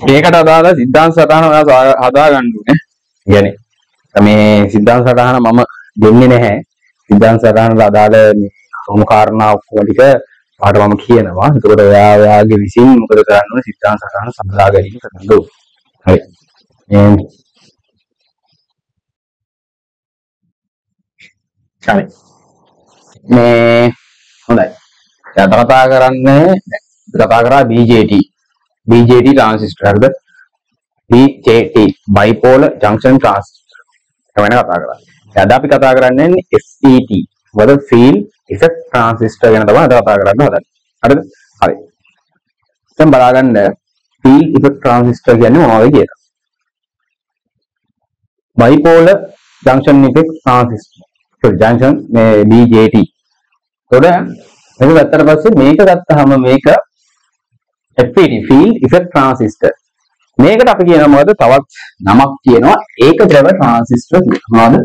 ඒකට අදාළ සිද්ධාන්ත සටහන ඔයා හදා ගන්න ඕනේ. කියන්නේ මේ සිද්ධාන්ත සටහන මම දෙන්නේ නැහැ. සිද්ධාන්ත සටහනට අදාළ මේ කාරණා ඔක්කොම ටික පාඩ මම කියනවා. එතකොට ඔයාගේ විසින් මොකද කරන්න ඕනේ සිද්ධාන්ත සටහන සඳහා ගැනීම කරන්න ඕනේ. හරි. හරි. මේ හොඳයි. දැන් කතා කරන්නේ කතා කරා BJT ट्रांजिस्टर හරිද? BJT bipolar junction transistor. තමයි කතා කරන්නේ. දැන් අපි කතා කරන්නේ FET මොකද field effect transistor ගැන තමයි අද කතා කරන්න හදන්නේ. හරිද? හරි. දැන් බලගන්න field effect transistor කියන්නේ මොනවද කියලා. bipolar junction effect transistor. junction මේ BJT. එතකොට මේක ගත්තට පස්සේ මේක ගත්තාම මේක FET field effect transistor. මේකට අපි කියනවා මොකද? තවත් නමක් කියනවා ඒක ද්‍රව transistor කියනවා. මොනවද?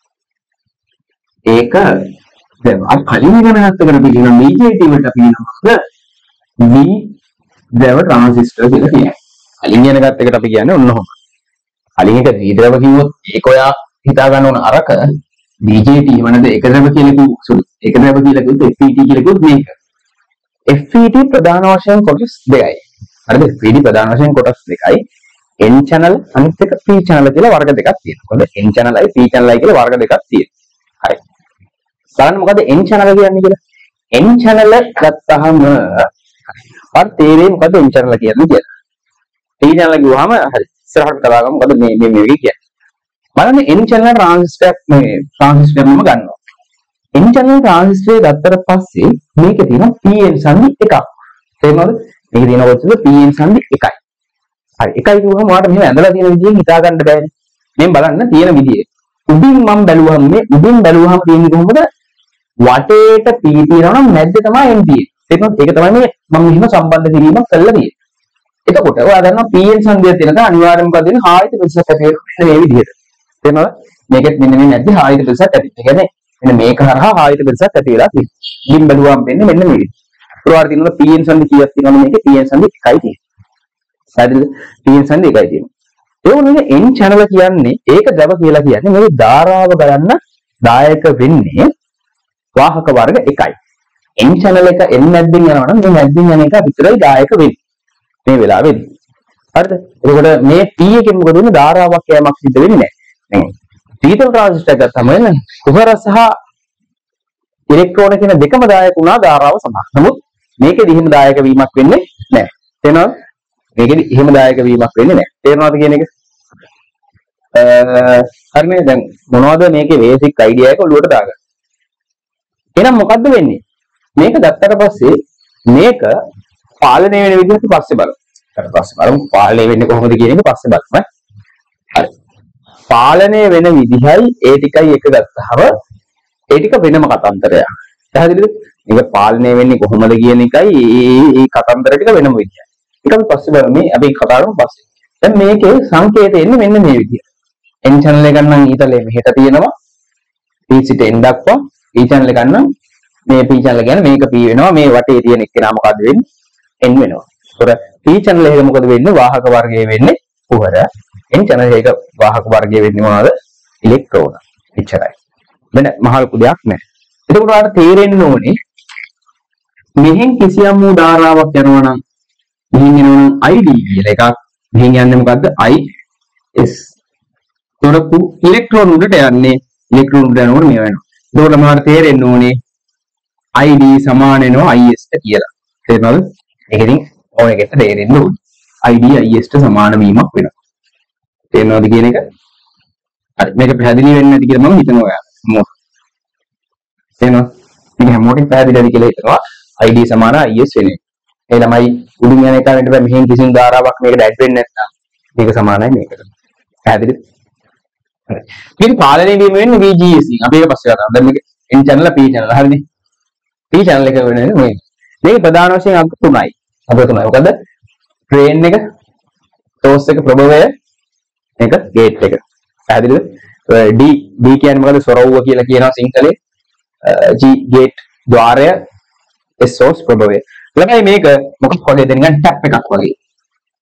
ඒක දැන් අර කලින් ඉගෙන ගත්ත කරලා කියනවා BJT වලට අපි කියනවා B ද්‍රව transistor කියලා කියනවා. කලින් ඉගෙන ගත්ත එකට අපි කියන්නේ ඔන්න ඔහොම. කලින් එක B ද්‍රව කිව්වොත් ඒක ඔයා හිතා ගන්න ඕන අරක BJT වනද එක ද්‍රව කියලා කිව්වොත් එක ද්‍රව කියලා කිව්වොත් FET කියලා කිව්වොත් මේක. FET ප්‍රධාන වශයෙන් කොටස් දෙකයි. හරිද? FET ප්‍රධාන වශයෙන් කොටස් දෙකයි. N channel අනිත් එක P channel කියලා වර්ග දෙකක් තියෙනවා. මොකද N channel යි P channel යි කියලා වර්ග දෙකක් තියෙනවා. හරි. බලන්න මොකද N channel කියන්නේ කියලා. N channel ගත්තාම අර තේරෙන්නේ මොකද N channel කියන්නේ කියලා. P channel කිව්වහම හරි. ඉස්සරහට කතා කරමු මොකද මේ කියන්නේ. බලන්න N channel transistor මම ගන්නවා. N channel transistor ගත්තට පස්සේ මේකේ තියෙන PN සංදි එකක්. තේරෙනවද? මේකේ තියෙන කොටසද PN සංදි එකයි. හරි. එකයි කිව්වම ඔයාලට මෙහෙම ඇඳලා තියෙන විදියෙන් හිතා ගන්න බෑනේ. මෙන් බලන්න තියෙන විදිය. උඩින් මම බැලුවම තියෙන්නේ කොහොමද? වටේට P තියෙනවා නම් මැද්දේ තමයි N තියෙන්නේ. තේරෙනවද? ඒක තමයි මේ මම මෙහෙම සම්බන්ධ කිරීමක් කළා තියෙන්නේ. එතකොට ඔයා දන්නවා PN සංදිය තියෙනද අනිවාර්යයෙන්ම මොකද වෙන්නේ? ආයත ප්‍රතිශත ඇති වෙන්නේ මේ විදිහට. තේරෙනවද? මේකෙත් මෙන්න මේ මැද්දේ ආයත ප්‍රතිශත ඇති. ඒ කියන්නේ මෙන්න මේක හරහා ආයත ප්‍රතිශත ඇති වෙලා තියෙනවා. ඉතින් බැලුවම වෙන්නේ මෙන්න මේ විදිහට. පුරාවට තියෙනවා PN සංදි කීයක් තියෙනවද මේකේ? PN සංදි එකයි තියෙන්නේ. හරිද? PN සංදි එකයි තියෙන්නේ. ඒ වුණේ N channel කියන්නේ ඒක ද්‍රව කියලා කියන්නේ මේ ධාරාව ගලන්න දායක වෙන්නේ වාහක වර්ග එකයි. N channel එක N මැද්දෙන් යනවා නම් මේ මැද්දෙන් යන එක විතරයි දායක වෙන්නේ. මේ වෙලාවෙදී. හරිද? එතකොට මේ P එකෙන් මොකද වෙන්නේ? ධාරාවක් යෑමක් සිද්ධ වෙන්නේ නැහැ. ඩීටල් ට්‍රාන්සිස්ටර් ගත්තම එන්නේ කුහර සහ ඉලෙක්ට්‍රෝන කියන දෙකම දායක වුණා ධාරාව සමාන. නමුත් මේකෙදි එහෙම දායක වීමක් වෙන්නේ නැහැ. තේරෙනවද? මේකෙදි එහෙම දායක වීමක් වෙන්නේ නැහැ. තේරෙනවද කියන එක? හරිනේ. දැන් මොනවද මේකේ බේසික් අයිඩියා එක ඔළුවට දාගන්න. එහෙනම් මොකද්ද වෙන්නේ? මේක ගත්තට පස්සේ මේක පාලනය වෙන විදිහට පස්සේ බලමු. ඊට පස්සේ බලමු පාලනය වෙන්නේ කොහොමද කියන එක පස්සේ බලමු. හරි. පාලනය වෙන විදිහයි ඒ ටිකයි එක ගත්තාම ඒ ටික වෙනම කතන්දරයක්. පැහැදිලිද? මේක පාලනය වෙන්නේ කොහොමද කියන එකයි මේ කතන්දර ටික වෙනම විදිහයි. ඒක අපි පස්සේ බලමු. මේ අපි කතා කරමු පස්සේ. දැන් මේකේ සංකේතය එන්නේ මෙන්න මේ විදිහට. N channel එක ගන්න ඊතලේ මෙහෙට තියෙනවා. P සිට N දක්වා. P channel එක ගන්න මේ P channel කියන්නේ මේක P වෙනවා. මේ වටේ තියෙන එක්කෙනා මොකද්ද වෙන්නේ? N වෙනවා. ඒතකොට P channel එක මොකද වෙන්නේ? වාහක වර්ගයේ වෙන්නේ කුහර. N channel එක වාහක වර්ගයේ වෙන්නේ මොනවද? ඉලෙක්ට්‍රෝන. එච්චරයි. වෙන මහ ලොකු දෙයක් නැහැ. එතකොට ඔයාලට තේරෙන්න ඕනේ මෙහෙන් කිසියම් වූ ධාරාවක් යනවා නම් මෙහෙන් එනවා නම් ID කියලා එකක්. මෙහෙන් යන්නේ මොකද්ද? IS. ඒතකොට ඉලෙක්ට්‍රෝන උඩට යන්නේ ඉලෙක්ට්‍රෝන උඩ යනකොට මේ වෙනවා. ඒතකොට මට තේරෙන්න ඕනේ ID සමාන වෙනවා IS ට කියලා. තේරෙනවද? ඒක ඉතින් ඕන එකට තේරෙන්න ඕනේ. ID IS ට සමාන වීමක් වෙනවා. තේරෙනවද කියන එක? හරි. මේක පැහැදිලි වෙන්නේ නැති කියලා මම හිතනවා ඔයාලා. තේරෙනවද? මේක හැමෝටම පැහැදිලිද කියලා හිතනවා. ID සමාන IS වෙන්නේ. ඒ ළමයි උඩින් යන එක වෙන්න බෑ මෙහෙන් කිසිම ධාරාවක් මේකට ඇඩ් වෙන්නේ නැත්නම් මේක සමානයි මේකට. පැහැදිලිද? හරි. ඊට පාලනය වීම වෙන්නේ VGS. අපි ඒක පස්සේ කතා කරමු. දැන් මේක N channel P channel හරිනේ. P channel එක වෙන්නේ මේ. මේක ප්‍රධාන වශයෙන් අංක 3යි. අංක 3යි. මොකද? ට්‍රේන් එක, සෝස් එක, ප්‍රභවය, මේක ගේට් එක. පැහැදිලිද? D කියන්නේ මොකද? සොරවුව කියලා කියනවා සිංහලේ. G ගේට් ద్వාරය, S සෝස් ප්‍රභවය. ළමයි මේක මොකක් වගේද නිකන් ටැප් එකක් වගේ.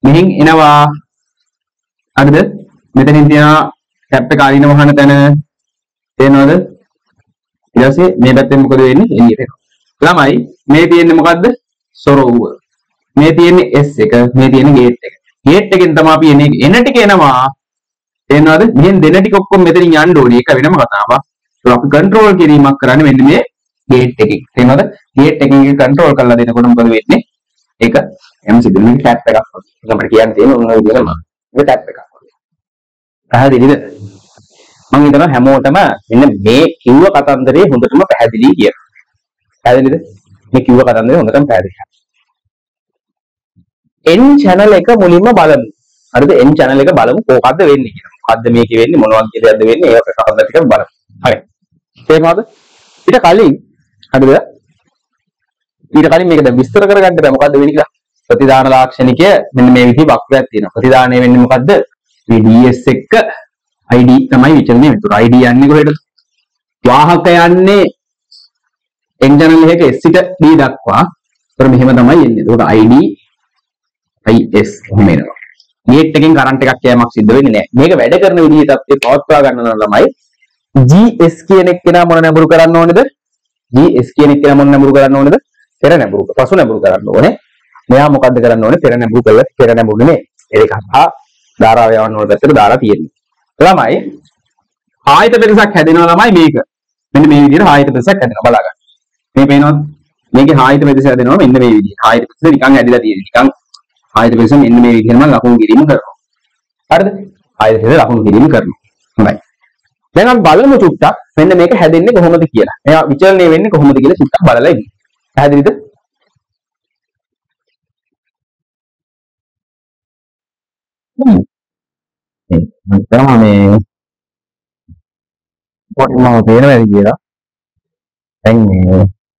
මෙහින් එනවා හරිද මෙතනින් තියෙනවා ටැප් එක අරින වහන තැන තේනවද ඊට පස්සේ මේ පැත්තෙන් මොකද වෙන්නේ එළියට එනවා ළමයි මේ තියෙන්නේ මොකද්ද සොරවුව මේ තියෙන්නේ S එක මේ තියෙන්නේ ගේට් එකෙන් තමයි අපි එන ටික එනවා තේනවද මෙහෙන් දෙන ටික ඔක්කොම මෙතනින් යන්න ඕනේ ඒක වෙනම කතාවක් ඒක අපි කන්ට්‍රෝල් කිරීමක් කරන්නේ මෙන්න මේ ගේට් එකකින් තේනවද ගේට් එකකින් කන්ට්‍රෝල් කරලා දෙනකොට මොකද වෙන්නේ ඒක එම් සිදුවෙන ටැප් එකක් වගේ අපිට කියන්න තියෙන උන් ඔය විදිහටම ඒක ටැප් එකක් වගේ පැහැදිලිද මම හිතනවා හැමෝටම මෙන්න මේ කිව්ව කතන්දරේ හොඳටම පැහැදිලි කියලා පැහැදිලිද මේ කිව්ව කතන්දරේ හොඳටම පැහැදිලි N channel එක මුලින්ම බලමු හරිද N channel එක බලමු කොහොමද වෙන්නේ කියලා මොකද්ද මේකේ වෙන්නේ මොනවද කියලාද වෙන්නේ ඒක කතන්දර ටික බලමු හරි තේරුණාද ඊට කලින් හරිද ඊට කලින් මේක දැන් විස්තර කරගන්න බෑ මොකද්ද වෙන්නේ කියලා ප්‍රතිදාන ලාක්ෂණිකය මෙන්න මේ විදිහ වක්‍රයක් තියෙනවා ප්‍රතිදානය වෙන්නේ මොකද්ද මේ DS එක ID තමයි විචලනය වෙන්නේ. ID යන්නේ කොහෙද? වාහක යන්නේ N channel එක S සිට D දක්වා. ඒතර මෙහෙම තමයි එන්නේ. ඒකට ID IS එහෙම එනවා. ගේට් එකෙන් කරන්ට් එකක් යෑමක් සිද්ධ වෙන්නේ නැහැ. මේක වැඩ කරන විදිහට අපි පවත්වා ගන්න නම් ළමයි GS කියන එක්කෙනා මොන නැඹුරු කරන්න ඕනේද? GS කියන එක්කෙනා මොන නැඹුරු කරන්න ඕනේද? පෙර නැඹුරු. පසු නැඹුරු කරන්න ඕනේ. මෙයා මොකද්ද කරන්න ඕනේ? පෙර නැඹුරු කළා. පෙර නැඹුරු නෙමෙයි. ඒක හා ධාරාව යවන්න ඕන පැත්තට දාලා තියෙන්නේ. ළමයි ආයත පෙරසක් හැදෙනවා ළමයි මේක. මෙන්න මේ විදිහට ආයත පෙරසක් හැදෙනවා බලා ගන්න. මේ පේනවද? මේකේ ආයත පෙරස හැදෙනවා මෙන්න මේ විදිහට. ආයත පෙරස නිකන් ඇදිලා තියෙන්නේ. නිකන් ආයත පෙරස මෙන්න මේ විදිහටම ලකුණු කිරීම කරනවා. හරිද? ආයත පෙරස ලකුණු කිරීම කරනවා. හොඳයි. දැන් අපි බලමු චුට්ටක් මෙන්න මේක හැදෙන්නේ කොහොමද කියලා. එයා විචලනය වෙන්නේ කොහොමද කියලා චුට්ටක් බලලා ඉන්න. පැහැදිලිද? මම මේ පොඩි මම පේනවා කියලා. දැන් මේ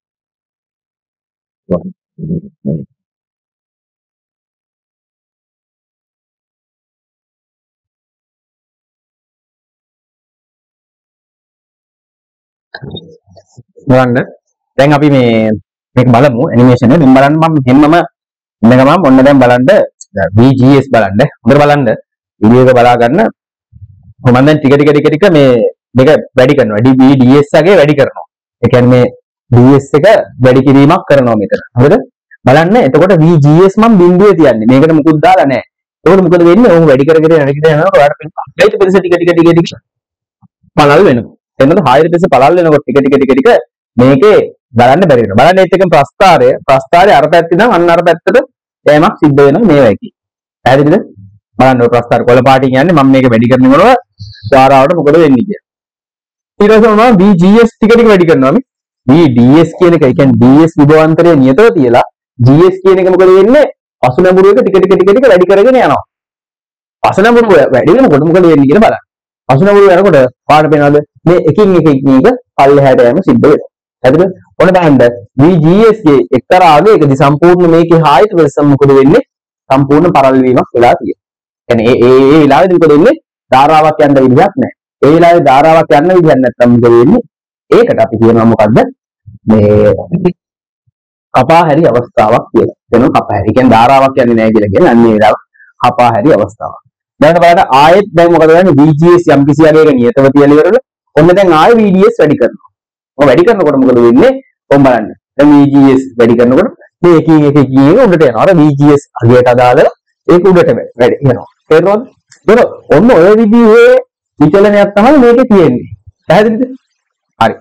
බලන්න දැන් අපි මේක බලමු ඇනිමේෂන් එක. දැන් බලන්න මම හැමම ඉන්න ගමන් ඔන්න දැන් බලන්න VGS බලන්න. හොඳට බලන්න වීඩියෝ එක බලා ගන්න. මම දැන් ටික මේක වැඩි කරනවා. DS එකේ වැඩි කරනවා. ඒ කියන්නේ DS එක වැඩි කිරීමක් කරනවා මෙතන. හරිද? බලන්න එතකොට VGS මම බිඳුවේ තියන්නේ. මේකට මුකුත් දාලා නැහැ. ඒකට මොකද වෙන්නේ? ඕක වැඩි කරගෙන යනකොට ඔයාලට පෙන්නනවා. ඊට පස්සේ ටික පළල් වෙනවා. එතනද හායර පස්සේ පළල් වෙනකොට ටික මේකේ බලන්න බැරි වෙනවා. බලන්න ඒත් එකම ප්‍රස්ථාරය අර පැත්තේ නම් අන්න අර පැත්තට යෑමක් සිද්ධ වෙනවා මේ වගේ. පැහැදිලිද? බලන්න ඔය ප්‍රස්ථාර කොළ පාටින් යන්නේ මම මේක වැඩි කරනකොට ධාරාවට මොකද වෙන්නේ කියලා. ඊට පස්සේ මම VGS ටික වැඩි කරනවා මේ. VDS කියන එක ඒ කියන්නේ DS විභවාන්තරය නියතව තියලා GS කියන එක මොකද වෙන්නේ? පසු නැඹුරු එක ටික වැඩි කරගෙන යනවා. පසු නැඹුරු වැඩි වෙනකොට මොකද වෙන්නේ කියලා බලන්න. පසු නැඹුරු යනකොට පාඩ පේනවද? මේ එකින් එක පල්ලෙහාට යෑම සිද්ධ වෙනවා. හරිද? ඔන්න බලන්න VGS ගේ එක්තරා ආගයකදී සම්පූර්ණ මේකේ ආයත වෙනසම මොකද වෙන්නේ? සම්පූර්ණ පරල් වීමක් වෙලා තියෙනවා. يعني ඒ වෙලාවේදී මොකද වෙන්නේ? ධාරාවක් යන්න විදිහක් නැහැ. ඒ වෙලාවේ ධාරාවක් යන්න විදිහක් නැත්නම් මොකද වෙන්නේ? ඒකට අපි කියනවා මොකද්ද? මේ කපාහැරි අවස්ථාවක් කියලා. එතන කපාහැරි කියන්නේ ධාරාවක් යන්නේ නැහැ කියලා කියන්නේ අන්නේ වෙලාව කපාහැරි අවස්ථාවක්. දැන් බලන්න ආයෙත් දැන් මොකද වෙන්නේ? VGS යම් කිසි ආකාරයක නියතව තියලා ඉවරද? ඔන්න දැන් ආයෙ VDS වැඩි කරනවා. ඔය වැඩි කරනකොට මොකද වෙන්නේ? කොහොම බලන්න. දැන් VGS වැඩි කරනකොට මේ එකින් එක උඩට යනවා. අර VGS අගයට අදාළ ඒක උඩට වැඩි වෙනවා. තේරුණාද? ඒක ඔන්න ඔය විදිහේ විචලනයක් තමයි මේකේ තියෙන්නේ. පැහැදිලිද? හරි.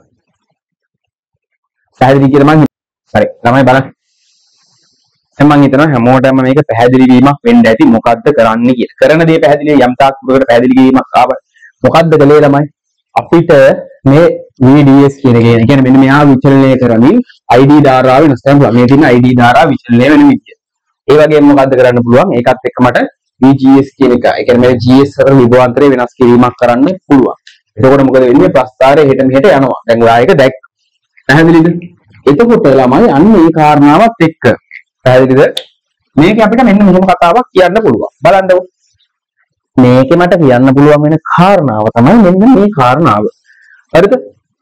පැහැදිලි කියලා මම හරි. ළමයි බලන්න. දැන් මම හිතනවා හැමෝටම මේක පැහැදිලි වීමක් වෙන්න ඇති මොකද්ද කරන්න කියලා. කරන දේ පැහැදිලි යම් තාක් දුරකට පැහැදිලි වීමක් ආව. මොකද්ද කලේ ළමයි? අපිට මේ VDS කියන එක කියන්නේ මෙන්න මෙහා විචලනය කරමින් ID ධාරාව වෙනස් කරන්න පුළුවන්. මේ තියෙන ID ධාරාව විචලනය වෙන විදිය. ඒ වගේම මොකද්ද කරන්න පුළුවන්? ඒකත් එක්ක මට VGS කියන එක. ඒ කියන්නේ මේ GS අතර විභවාන්තරය වෙනස් කිරීමක් කරන්න පුළුවන්. එතකොට මොකද වෙන්නේ? ප්‍රස්ථාරය හෙට මෙහෙට යනවා. දැන් ඔයා ඒක දැක්ක. පැහැදිලිද? එතකොට ළමයි අන්න මේ කාරණාවත් එක්ක පැහැදිලිද? මේක අපිට මෙන්න මෙහෙම කතාවක් කියන්න පුළුවන්. බලන්නකො. මේකේ මට කියන්න පුළුවන් වෙන කාරණාව තමයි මෙන්න මේ කාරණාව. හරිද?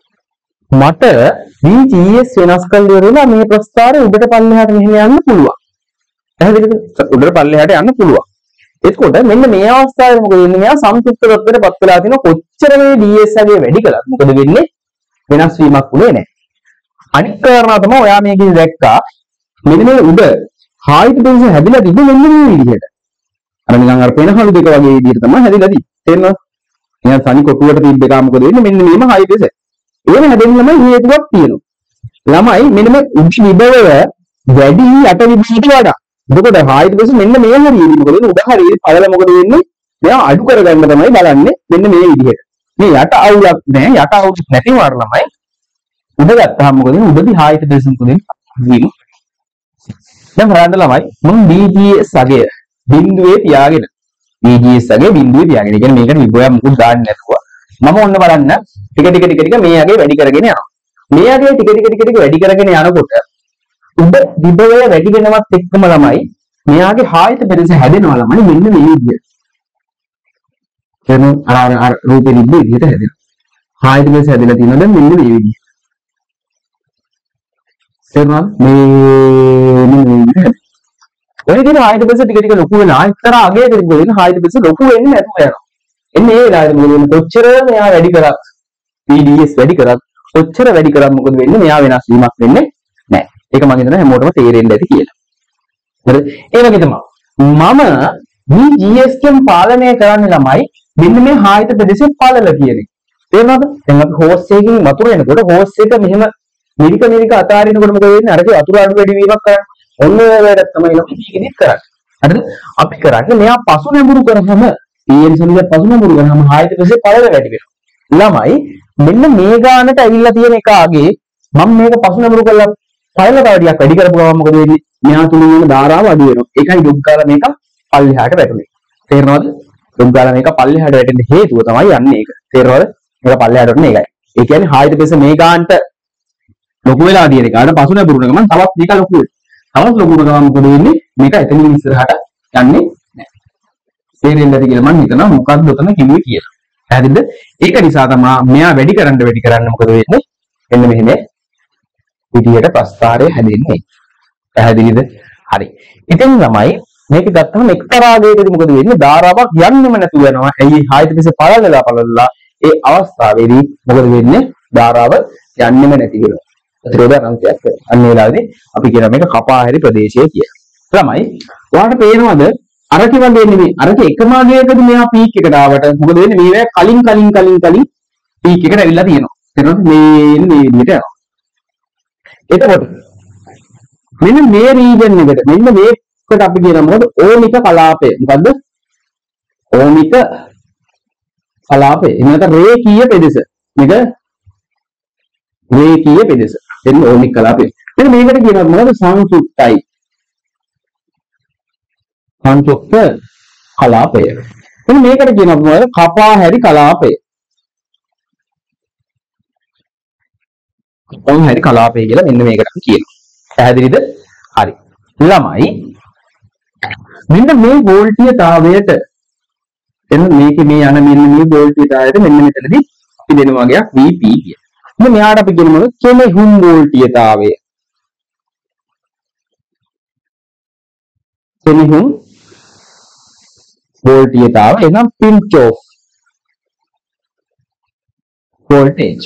මට VGS වෙනස් කරලා ඉවරලා මේ ප්‍රස්ථාරය උඩට පල්ලෙහාට මෙහෙම යන්න පුළුවන්. පැහැදිලිද? උඩට පල්ලෙහාට යන්න පුළුවන්. එතකොට මෙන්න මේ අවස්ථාවේ මොකද වෙන්නේ? මෙයා සංතෘප්ත තත්ත්වයටපත් වෙලා තිනවා. කොච්චර මේ DS අගේ වැඩි කළත් මොකද වෙන්නේ? වෙනස් වීමක් උනේ නැහැ. අනිත් කාරණා තමයි ඔයා මේකේ දැක්කා මෙන්න මේ උඩ හායිත පෙන්ස හැදිලා තිබු මෙන්න මේ විදිහට. අර නිකන් අර පෙනහළු දෙක වගේ විදිහට තමයි හැදිලා තියෙන්නේ. තේරෙනවද? නිකන් තනි කොටුවට තිබ්බ එක මොකද වෙන්නේ? මෙන්න මේම හායි පෙන්ස. ඒව හැදෙන්න ළමයි හේතුවක් තියෙනවා. ළමයි මෙන්න මේ උඩ විභවය වැඩි යට විභවයට වඩා. එතකොට හායිත පෙන්ස මෙන්න මේ හරියදී මොකද වෙන්නේ? උඩ හරියදී පළල මොකද වෙන්නේ? මෙයා අඩු කරගන්න තමයි බලන්නේ මෙන්න මේ විදිහට. මේ යට අවුලක් නැහැ. යට අවුලක් නැති වාර ළමයි උඩ ගත්තාම මොකද වෙන්නේ? උඩදී හායිත පෙන්ස මොකද වෙන්නේ? දැන් බලන්න ළමයි මම BGS අගය බිඳුවේ තියාගෙන BGS අගය බිඳුවේ තියාගෙන. ඒ කියන්නේ මේකට විභවයක් මුකුත් දාන්නේ නැතුව මම ඔන්න බලන්න ටික මේ අගය වැඩි කරගෙන යනවා. මේ අගය ටික වැඩි කරගෙන යනකොට උඩ විභවය වැඩි වෙනවත් එක්කම ළමයි මෙයාගේ හායිත පෙරස හැදෙනවා ළමයි මෙන්න මේ විදිහට. එතන අර රූපෙ නිබ්බ විදිහට හැදෙනවා. හායිත පෙරස හැදෙලා තියෙනවා දැන් මෙන්න මේ විදිහට. තේරුණාද? මේ ඔය විදිහට හායිත පෙරස ටික ලොකු වෙනවා. එක්තරා අගයකට ගොඩින් හායිත පෙරස ලොකු වෙන්නේ නැතුව යනවා. එන්නේ ඒ වෙලාවේ මොකද වෙන්නේ? කොච්චර මෙයා වැඩි කරත් PDS වැඩි කරත් කොච්චර වැඩි කරත් මොකද වෙන්නේ? මෙයා වෙනස් වීමක් වෙන්නේ නැහැ. ඒක මම හිතනවා හැමෝටම තේරෙන්න ඇති කියලා. හරිද? ඒ වගේ තමයි මම මේ GS කින් පාලනය කරන්න ළමයි මෙන්න මේ හායිත පෙරසේ පළල කියන්නේ. තේරෙනවද? දැන් අපි හෝස් එකකින් වතුර එනකොට හෝස් එක මෙහෙම නිරික අතාරිනකොට මොකද වෙන්නේ? අරකේ වතුර අඩු වැඩි වීමක් කරන්නේ. ඔන්න ඔය වැඩක් තමයි ළමයි මේකෙදිත් කරන්නේ. හරිද? අපි කරන්නේ මෙයා පසු නැඹුරු කරාම PN සෙල්ලේ පසු නැඹුරු කරාම හායිත පෙරසේ පළල වැඩි වෙනවා. ළමයි මෙන්න මේ ගානට ඇවිල්ලා තියෙන එක ආගේ මම මේක පසු නැඹුරු කරලා පළල වැඩියක් වැඩි කරපු ගමන් මොකද වෙන්නේ? මෙහා තුලින් යන ධාරාව අඩු වෙනවා. ඒකයි ඩොග් ගාලා මේක පල්ලෙහාට වැටුනේ. තේරෙනවද? ඩොග් ගාලා මේක පල්ලෙහාට වැටෙන්න හේතුව තමයි යන්නේ ඒක. තේරෙනවද? මේක පල්ලෙහාට වැටුනේ ඒකයි. ඒ කියන්නේ හායිත පෙරස මේ ගානට ලොකු වෙලා තියෙන එක. අර පසු නැඹුරු ගමන් තවත් මේක ලොකු වෙනවා. තවත් ලොකු ගමන් මොකද වෙන්නේ? මේක එතනින් ඉස්සරහට යන්නේ නැහැ. තේරෙන්නේ නැති කියලා මම හිතනවා මොකක්ද උතන කිව්වේ කියලා. හරිද? ඒක නිසා තමයි මෙයා වැඩි කරන්න මොකද වෙන්නේ? එන්න මෙහෙම විදියට ප්‍රස්ථාරය හැදෙන්නේ. පැහැදිලිද? හරි. ඉතින් ළමයි මේක ගත්තම එක්තරා ආකාරයකදී මොකද වෙන්නේ? ධාරාවක් යන්නෙම නැතුව යනවා. ඇයි හායිත පෙරසේ පළලලා ඒ අවස්ථාවේදී මොකද වෙන්නේ? ධාරාව යන්නෙම නැති වෙනවා. ප්‍රතිරෝධ අංශයක් කරනවා. අන්න ඒ වෙලාවේදී අපි කියන මේක කපාහැරි ප්‍රදේශය කියලා. ළමයි ඔයාලට පේනවද? අරක වගේ නෙමෙයි. අරක එකම ආගයකදී මෙයා පීක් එකට ආවට මොකද වෙන්නේ? මේවා කලින් පීක් එකට ඇවිල්ලා තියෙනවා. එතකොට මේ විදිහට යනවා. එතකොට මෙන්න මේ රීජන් එකට මෙන්න මේකට අපි කියනවා මොකද? ඕමික කලාපය. මොකද්ද? ඕමික කලාපය. එනකට රේඛීය පෙදෙස. මේක රේඛීය පෙදෙස. එන්න ඕමික කලාපය. මෙන්න මේකට කියනවා මොකද? සංසුප්තයි. සංසුප්ත කලාපය. එන්න මේකට කියනවා මොකද? කපාහැරි කලාපය. කපාහැරි කලාපය කියලා මෙන්න මේකට අපි කියනවා. පැහැදිලිද? හරි. ළමයි මෙන්න මේ වෝල්ටීයතාවයට එන්න මේකේ මේ යන මෙන්න මේ වෝල්ටීයතාවයට මෙන්න මෙතනදී අපි දෙන වගේක් VP කිය. මෙන්න මෙයාට අපි කියන මොකද? කෙනෙහුම් වෝල්ටීයතාවය. කෙනෙහුම් වෝල්ටීයතාව එනම් pinch off voltage.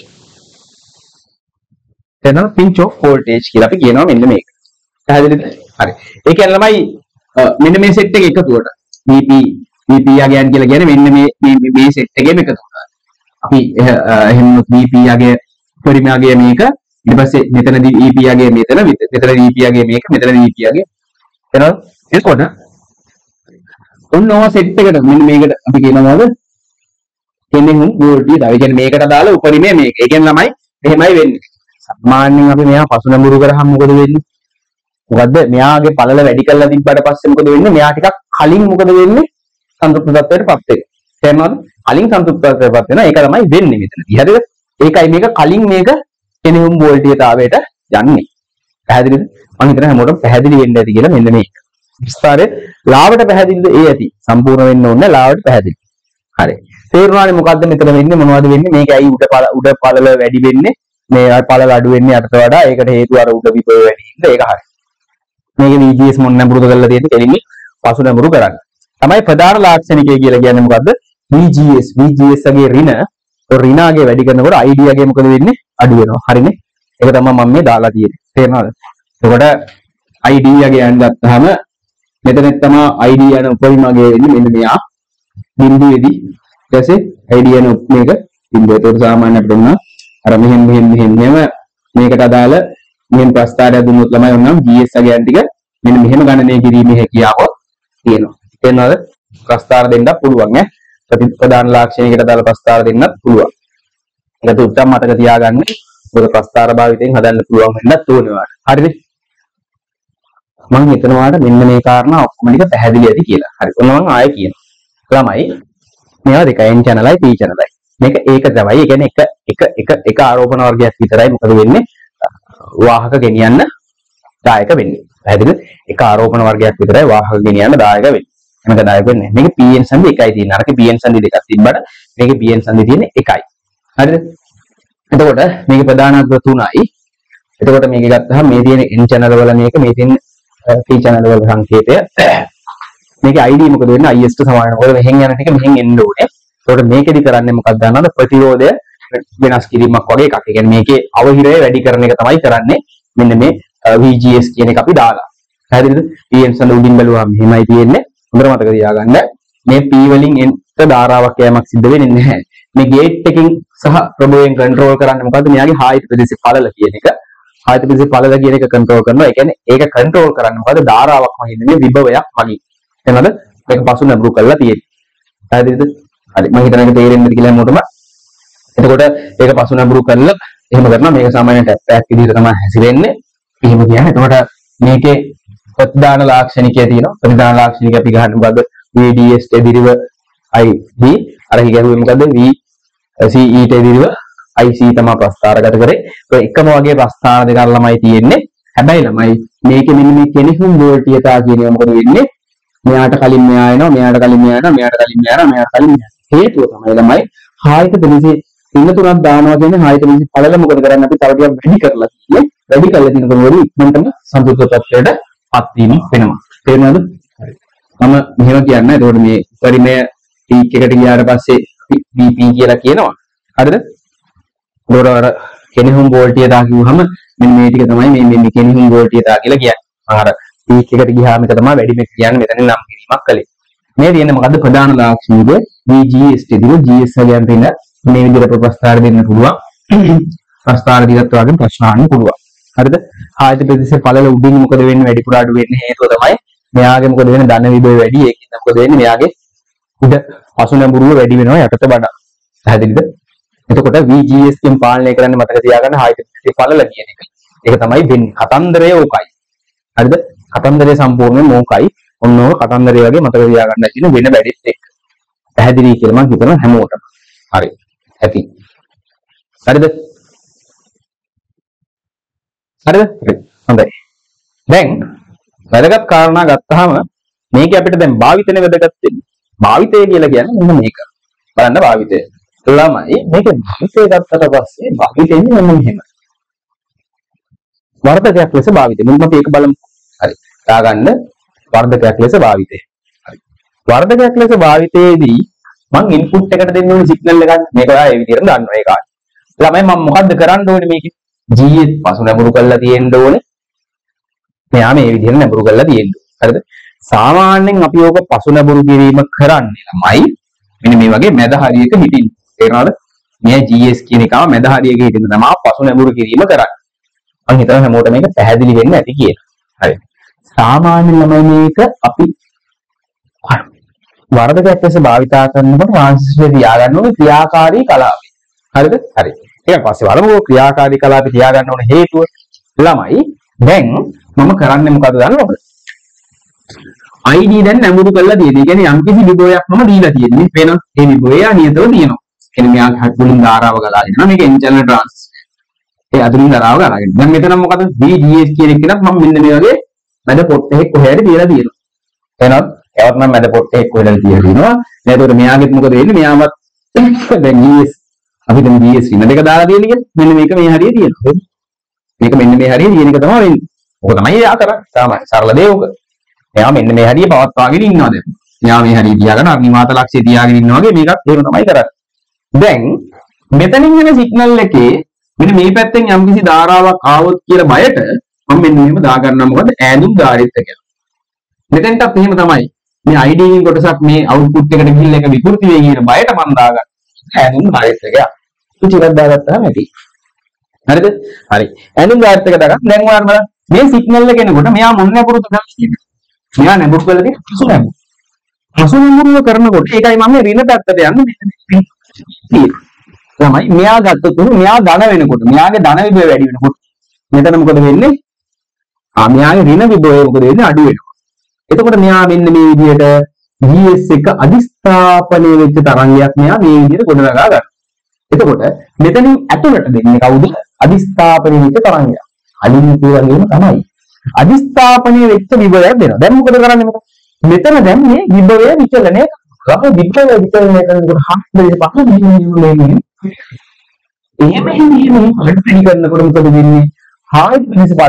එනම් pinch off voltage කියලා අපි කියනවා මෙන්න මේක. පැහැදිලිද? හරි. ඒ කියන්නේ ළමයි මෙන්න මේ සෙට් එක එකතුවට VP යගයන් කියලා කියන්නේ මෙන්න මේ සෙට් එකේම එකතුවට. අපි එහෙම VP යගය පරිම යගය මේක ඊට පස්සේ මෙතනදී VP යගය මෙතන VP යගය මේක මෙතන VP යගය එනවා. එතකොට ඔන්න ඔය සෙට් එකට මෙන්න මේකට අපි කියනවාද කෙනෙකුන් වෝල්ටීයතාවය. ඒ කියන්නේ මේකට දාලා උපරිමය මේක. ඒ කියන්නේ ළමයි මෙහෙමයි වෙන්නේ. සාමාන්‍යයෙන් අපි මෙයා පසු නඹුරු කරාම මොකද වෙන්නේ? මොකද්ද? මෙයාගේ පළල වැඩි කරලා තිබ්බට පස්සේ මොකද වෙන්නේ? මෙයා ටිකක් කලින් මොකද වෙන්නේ? සන්තුෂ්ඨ තත්ත්වයටපත් වෙනවා. තේරෙනවද? කලින් සන්තුෂ්ඨ තත්ත්වයටපත් වෙනවා. ඒක තමයි වෙන්නේ මෙතනදී. හරිද? ඒකයි මේක කලින් මේක කෙනෙකුන් වෝල්ටීයතාවයට යන්නේ. පැහැදිලිද? මම හිතනවා හැමෝටම පැහැදිලි වෙන්න ඇති කියලා මෙන්න මේක. විස්තරේ ලාවට පැහැදිලිද? ඒ ඇති. සම්පූර්ණ වෙන්න ඕනේ ලාවට පැහැදිලි. හරි. තේරුණානේ මොකද්ද මෙතන වෙන්නේ? මොනවද වෙන්නේ? මේක ඇයි උඩ පළල වැඩි වෙන්නේ? මේ පළල අඩු වෙන්නේ යටට වඩා. ඒකට හේතුව අර උඩ විභව වැඩි ඉන්න. ඒක හරි. මේක VGS මොන නඹුරුද කරලා තියෙන්නේ? කෙලින්ම පසු නඹුරු කරන්න. තමයි ප්‍රධාන ලාක්ෂණිකය කියලා කියන්නේ මොකද්ද? VGS ගේ ඍණාගේ වැඩි කරනකොට ID ගේ මොකද වෙන්නේ? අඩු වෙනවා. හරිනේ. ඒක තමයි මම මේ දාලා තියෙන්නේ. තේරෙනවද? එතකොට ID ගේ යන් ගත්තාම මෙතන තමයි ID යන උපරිමගේ වෙන්නේ මෙන්න මෙයා බිඳුවේදී ඊට පස්සේ ID යන මේක බිඳුව. ඒකට සාමාන්‍ය අපිට උනා අර මෙහෙම මේකට අදාළ මෙහෙම ප්‍රස්තාරය දුන්නොත් ළමයි වුණාම GS ගේ යන් ටික මෙන්න මෙහෙම ගණනය කිරීමේ හැකියාව තියෙනවා. තේරෙනවද? ප්‍රස්තාර දෙන්නත් පුළුවන් ඈ. ප්‍රධාන ලාක්ෂණයකට අදාළ ප්‍රස්තාර දෙන්නත් පුළුවන්. ඒක උත්තර මතක තියාගන්න. මොකද ප්‍රස්තාර භාවිතයෙන් හදන්න පුළුවන් වෙන්නත් ඕනේ. හරිද? මම හිතනවාට මෙන්න මේ කාරණා ඔක්කොම ටික පැහැදිලි ඇති කියලා. හරි. ඔන්න මම ආයෙ කියනවා. ළමයි මේවා දෙකයි N channelයි P channelයි. මේක ඒක තමයි. ඒ කියන්නේ එක ආරෝපණ වර්ගයක් විතරයි මොකද වෙන්නේ? වාහක ගෙනියන්න දායක වෙන්නේ. පැහැදිලිද? එක ආරෝපණ වර්ගයක් විතරයි වාහක ගෙනියන්න දායක වෙන්නේ. එනක දායක වෙන්නේ. මේකේ PN සංදි එකයි තියෙන්නේ. අරකේ PN සංදි දෙකක් තිබ්බට මේකේ PN සංදි තියෙන්නේ එකයි. හරිද? එතකොට මේකේ ප්‍රධානත්ව 3යි. එතකොට මේක ගත්තාම මේ තියෙන N channel වල මේක මේ තියෙන P channel වල සංකේතය මේකේ ID මොකද වෙන්නේ? IS ට සමාන වෙනවා. මොකද මෙහෙන් යන ටික මෙහෙන් එන්න ඕනේ. එතකොට මේකෙදි කරන්නේ මොකක්ද දන්නවද? ප්‍රතිරෝධය වෙනස් කිරීමක් වගේ එකක්. ඒ කියන්නේ මේකේ අවහිරය වැඩි කරන එක තමයි කරන්නේ. මෙන්න මේ VGS කියන එක අපි දාලා. පැහැදිලිද? PN සඳ උඩින් බැලුවාම මෙහෙමයි තියෙන්නේ. හොඳට මතක තියාගන්න. මේ P වලින් N ට ධාරාවක් යෑමක් සිද්ධ වෙන්නේ නැහැ. මේ ගේට් එකකින් සහ ප්‍රභවයෙන් කන්ට්‍රෝල් කරන්නේ මොකද්ද? මෙයාගේ ආයත ප්‍රදේශේ පළල කියන එක. ආයත ප්‍රදේශේ පළල කියන එක කන්ට්‍රෝල් කරනවා. ඒ කියන්නේ ඒක කන්ට්‍රෝල් කරන්නේ මොකද්ද? ධාරාවක් වහින්නේ විභවයක් මගින්. එනවාද? මේක පසු නැඹුරු කරලා තියෙන්නේ. පැහැදිලිද? හරි. මම හිතන්නේ තේරෙන්නද කියලා මොකටම. එතකොට ඒක පසු නැඹුරු කරලා එහෙම කරනවා. මේක සාමාන්‍ය ටැප් එකක් විදිහට තමයි හැසිරෙන්නේ. එහෙම කියන්නේ. එතකොට මේකේ ප්‍රධාන ලාක්ෂණිකය තියෙනවා. ප්‍රධාන ලාක්ෂණිකය අපි ගන්න මොකද්ද? VDS එදිරිව ID අර හිගැහුවේ මොකද්ද? VCE එදිරිව IC තමයි ප්‍රස්ථාරගත කරේ. ඒ එකම වගේ ප්‍රස්ථාර දෙකක් ළමයි තියෙන්නේ. හැබැයි ළමයි මේකේ මෙන්න මේ කෙනෙකුන් වෝල්ටියතා කියනවා මොකද වෙන්නේ? මෙයාට කලින් මෙයා එනවා, මෙයාට කලින් මෙයා එනවා, මෙයාට කලින් මෙයා එනවා, මෙයාට කලින් මෙයා. හේතුව තමයි ළමයි ආයත ප්‍රදේශේ පින්න තුනක් දානවා කියන්නේ ආයත ප්‍රදේශේ පළල මොකද කරන්නේ? අපි තව ටිකක් වැඩි කරලා තියෙන්නේ. වැඩි කරලා තියෙනකොට වල ඉක්මනටම සම්පූර්ණ තත්ත්වයට පත් වීම වෙනවා. තේරෙනවද? හරි. මම මෙහෙම කියන්නේ. ඒකෝට මේ පරිමය පීක් එකට ගියාට පස්සේ VP කියලා කියනවා. හරිද? ඒකෝට අර කෙනෙකුන් වෝල්ටියතා කිව්වහම මෙන්න මේ ටික තමයි මේ කෙනෙකුන් වෝල්ටියතා කියලා කියන්නේ. අර පීක් එකට ගියාම එක තමයි වැඩිම කියන්නේ මෙතන නම් කිරීමක් කළේ. මේ තියෙන්නේ මොකද්ද? ප්‍රධාන ලාක්ෂණිකය VGS ටික GS වලින් තියෙන මේ විදිහට ප්‍රස්තාර දෙන්න පුළුවන්. ප්‍රස්තාර දිගත් වගේ ප්‍රශ්න අහන්න පුළුවන්. හරිද? ආයත ප්‍රදේශයේ පළල උඩින් මොකද වෙන්නේ? වැඩි පුරාඩු වෙන්නේ හේතුව තමයි මෙයාගේ මොකද වෙන්නේ? ධන විභවය වැඩි. ඒකින්ද මොකද වෙන්නේ? මෙයාගේ උඩ පසු නැඹුරුව වැඩි වෙනවා යටට වඩා. පැහැදිලිද? එතකොට VGS කින් පාලනය කරන්න මතක තියාගන්න ආයත ප්‍රදේශයේ පළල කියන එක. ඒක තමයි වෙන්නේ. කතන්දරය ඕකයි. හරිද? කතන්දරය සම්පූර්ණයෙන් ඕකයි. ඔන්න ඔය කතන්දරය වගේ මතක තියාගන්න තියෙන වෙන වැඩිත් එක්ක. පැහැදිලි කියලා මම හිතනවා හැමෝටම. හරි. ඇති. හරිද? හරිද? හොඳයි. දැන් වැදගත් කාරණා ගත්තාම මේක අපිට දැන් භාවිතනේ වැදගත් වෙන්නේ. භාවිතය කියලා කියන්නේ මෙන්න මේක. බලන්න භාවිතය. ළමයි මේක භාවිතය ගත්තට පස්සේ භාවිතෙන්නේ මෙන්න මෙහෙම. වර්ධකයක් ලෙස භාවිතය. මුලින්ම අපි ඒක බලමු. හරි. දාගන්න වර්ධකයක් ලෙස භාවිතය. හරි. වර්ධකයක් ලෙස භාවිතයේදී මම ඉන්පුට් එකට දෙන්න ඕනේ සිග්නල් එකක්. මේක ඔයා ඒ විදිහට දන්නවා ඒක. ළමයි මම මොකද්ද කරන්න ඕනේ මේකේ? GS පසු නැඹුරු කරලා තියෙන්න ඕනේ. මෙයා මේ විදිහට නැඹුරු කරලා තියෙන්න ඕනේ. හරිද? සාමාන්‍යයෙන් අපි ඕක පසු නැඹුරු කිරීම කරන්නේ ළමයි මෙන්න මේ වගේ මැද හරියක හිටින්න. තේරෙනවද? මේ GS කියන එකම මැද හරියක හිටින්න තමයි පසු නැඹුරු කිරීම කරන්නේ. මම හිතනවා හැමෝටම මේක පැහැදිලි වෙන්න ඇති කියලා. හරි. සාමාන්‍ය ළමයි මේක අපි වර්ධකයක් ලෙස භාවිතා කරනකොට ට්‍රාන්සිස්ටර් තියාගන්න ඕනේ ක්‍රියාකාරී කලාපේ. හරිද? හරි. ඊට පස්සේ බලමු ක්‍රියාකාරී කලාපේ තියාගන්න ඕනේ හේතුව. ළමයි දැන් මම කරන්නේ මොකද දන්නවද? ID දැන් නැඹුරු කරලා තියෙන්නේ. ඒ කියන්නේ යම්කිසි විභවයක් මම දීලා තියෙන්නේ. වෙනස් ඒ විභවය අනියතව තියෙනවා. කියන්නේ මෙයා හත්තුලින් ධාරාව ගලාගෙන යනවා. මේක N channel transistor. ඒ අතුලින් ධාරාව ගලාගෙන. දැන් මෙතන මොකද? VGS කියන එකක් මම මෙන්න මේ වගේ මැද පොට් එකක් කොහේද තියලා තියෙනවා. එහෙනම් එවත් මම මැද පොට් එකක් කොහෙද තියලා තියෙනවා. එතකොට මෙයාගෙත් මොකද වෙන්නේ? මෙයාවත් දැන් GS අපි දැන් GS ඉන්න දෙක දාලා තියෙන්නේ කියන්නේ. මෙන්න මේක මේ හරිය තියෙනවා. මේක මෙන්න මේ හරිය තියෙන එක තමයි වෙන්නේ. ඔක තමයි එයා කරන්නේ. සාමාන්‍ය සරල දේ ඔක. එයා මෙන්න මේ හරිය පවත්වාගෙන ඉන්නවා දැන්. මෙයා මේ හරිය තියාගෙන අනිවාත ලක්ෂ්‍ය තියාගෙන ඉන්නවා වගේ මේකත් එහෙම තමයි කරන්නේ. දැන් මෙතනින් එන සිග්නල් එකේ මෙන්න මේ පැත්තෙන් යම්කිසි ධාරාවක් ආවොත් කියලා බයට මම මෙන්න මෙහෙම දාගන්නවා මොකද ඈඳුම් ධාරිත කියලා. මෙතෙන්ටත් එහෙම තමයි. මේ ID එකකින් කොටසක් මේ අවුට්පුට් එකට ගිහිල්ලා එක විකෘති වෙයි කියන බයට මම දාගන්නවා. ඈඳුම් ධාරිත කියලා. ටිකක් දාගත්තාම ඇති. හරිද? හරි. ඈඳුම් ධාරිත එක දාගන්න. දැන් ඔයාලා බලන්න මේ සිග්නල් එක එනකොට මෙයා මොන නැඹුරුද කරලා තියෙන්නේ? මෙයා නැඹුරු කරලා තියෙන්නේ අසු නැඹුරු. අසු නැඹුරුව කරනකොට ඒකයි මම ඍණ පැත්තට යන්නේ මෙතන. තමයි මෙයා ගත්තොත් මෙයා ධන වෙනකොට මෙයාගේ ධන විභවය වැඩි වෙනකොට මෙතන මොකද වෙන්නේ? මෙයාගේ ඍණ විභවය මොකද වෙන්නේ? අඩු වෙනවා. එතකොට මෙයා මෙන්න මේ විදිහට GS එක අදිස්ථාපනය වෙච්ච තරංගයක් මෙයා මේ විදිහට ගොඩනගා ගන්නවා. එතකොට මෙතනින් ඇතුළට දෙන්නේ කවුද? අදිස්ථාපනය වෙච්ච තරංගයක්. අලින් කියවලේම තමයි. අදිස්ථාපනය වෙච්ච විභවයක් දෙනවා. දැන් මොකද කරන්නේ මෙතන? මෙතන දැන් මේ විභවය විචලනය කරනවා. විභවය විචලනය කරනකොට හම්බෙන්නේ පහළ මෙන්නේ එහෙම අඩු කරනකොට මොකද වෙන්නේ? හායි ප්‍රින්සිපල්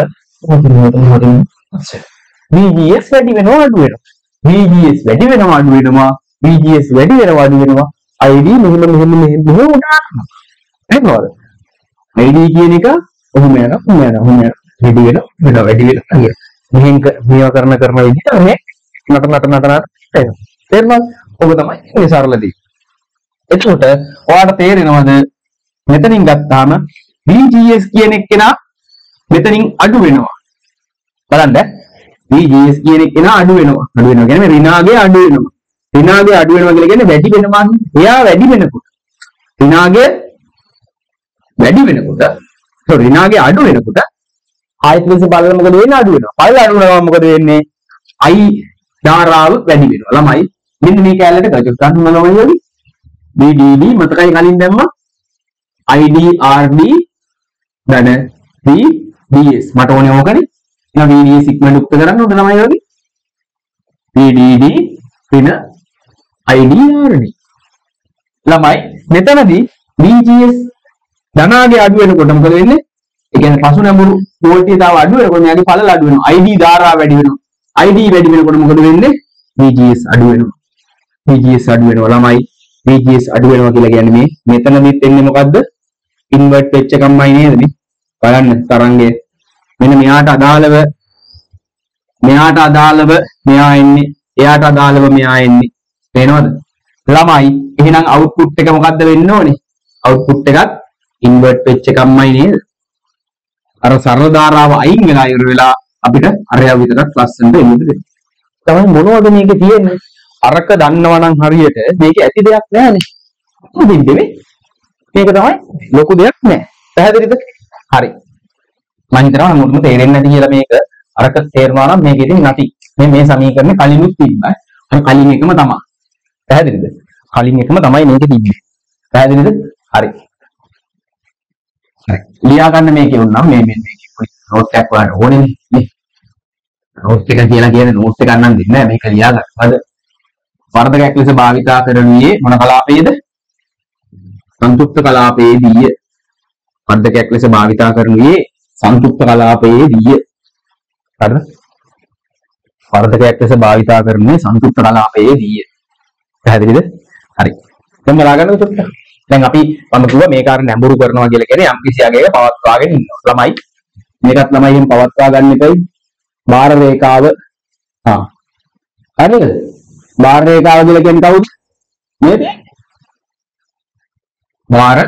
VGS වැඩි වෙනවා අඩු වෙනවා. VGS වැඩි වෙනවා අඩු වෙනවා. VGS වැඩි වෙනවා අඩු වෙනවා. ID මෙහෙම උඩානවා. එහෙමද? ID කියන එක ඔහොම යනවා. වැඩි වෙනවා වැඩි වෙනවා. මෙහෙන් මේවා කරන විදිහට මේ නට තේරුණාද? ඔබ තමයි මේ සරලදී. එතකොට ඔයාලට තේරෙනවද මෙතනින් ගත්තාම VGS කියන එක්කෙනා මෙතනින් අඩු වෙනවා. බලන්න VGS කියන එක්කෙනා අඩු වෙනවා. අඩු වෙනවා කියන්නේ ඍණාගේ අඩු වෙනවා. ඍණාගේ අඩු වෙනවා කියලා කියන්නේ වැඩි වෙනවා. එයා වැඩි වෙනකොට ඍණාගේ වැඩි වෙනකොට ඍණාගේ අඩු වෙනකොට ආයත විස බලන මොකද වෙන්නේ? අඩු වෙනවා. පළ අඩු වෙනවා මොකද වෙන්නේ? I ධාරාව වැඩි වෙනවා. ළමයි මෙන්න මේ කැලලට ගජු ගන්න මොනවද? VDD මතකයි කලින් දැම්මා ID RD ධන VDS මට ඕනේ ඕකනේ. එහෙනම් VDS ඉක්මනට උක්ත කරන්න ඕන තමයි වගේ. VDD පින ID RD. ළමයි මෙතනදී VGS ධනාගේ අඩු වෙනකොට මොකද වෙන්නේ? ඒ කියන්නේ පසු නැඹුරු වෝල්ටේජතාව අඩු වෙනකොට මෙයාගේ පළල අඩු වෙනවා. ID ධාරාව වැඩි වෙනවා. ID වැඩි වෙනකොට මොකද වෙන්නේ? VGS අඩු වෙනවා. VGS අඩු වෙනවා ළමයි. VGS අඩු වෙනවා කියලා කියන්නේ මෙතනදිත් එන්නේ මොකද්ද? ඉන්වර්ට් වෙච්ච එකමයි නේද මේ? බලන්න තරංගය. මෙන්න මෙයාට අදාළව මෙයා එන්නේ. එයාට අදාළව මෙයා එන්නේ. පේනවද? ළමයි එහෙනම් අවුට්පුට් එක මොකද්ද වෙන්න ඕනේ? අවුට්පුට් එකත් ඉන්වර්ට් වෙච්ච එකමයි නේද? අර සරල ධාරාව අයින් වෙලා ඉවර වෙලා අපිට අරයා විතරක් ලස්සනට එන්න දෙන්න. තමයි මොනවද මේකේ තියෙන්නේ? අරක දන්නවනම් හරියට මේක ඇති දෙයක් නෑනේ. දෙන්නේ මේක තමයි ලොකු දෙයක් නෑ. පැහැදිලිද? හරි. මම හිතනවා මොකද තේරෙන්නේ නැති කියලා මේක අරක තේරෙනවා නම් මේක ඉතින් නැති. මේ සමීකරණේ කලිනුත් තිබ්බා. අර කලින් එකම තමයි. පැහැදිලිද? කලින් එකම තමයි මේක තිබ්බේ. පැහැදිලිද? හරි. හරි. ලියා ගන්න මේකේ වුණා මේ නෝට් එකක් වලට ඕනේ නේ. නෝට් එක කියලා කියන්නේ නෝට් එකක් නම් දෙන්නේ නැහැ මේක ලියා ගන්න. හරිද? වර්ධකයක් ලෙස භාවිතා කරනුයේ මොන කලාපයේද? සංයුක්ත කලාපයේදීය. වර්ධකයක් ලෙස භාවිතා කරනුයේ සංයුක්ත කලාපයේදීය. හරිද? වර්ධකයක් ලෙස භාවිතා කරනුයේ සංයුක්ත කලාපයේදීය. පැහැදිලිද? හරි. දැන් බලාගන්න උත්තර. දැන් අපි මම කිව්වා මේක අර නැඹුරු කරනවා කියලා කියන්නේ යම් කිසි යකයක පවත්වාගෙන ඉන්නවා. ළමයි මේකත් ළමයින් පවත්වා ගන්න එපයි. බාර රේඛාව හරිද? බාර රේඛාව කියලා කියන්නේ කවුද? නේද? බාර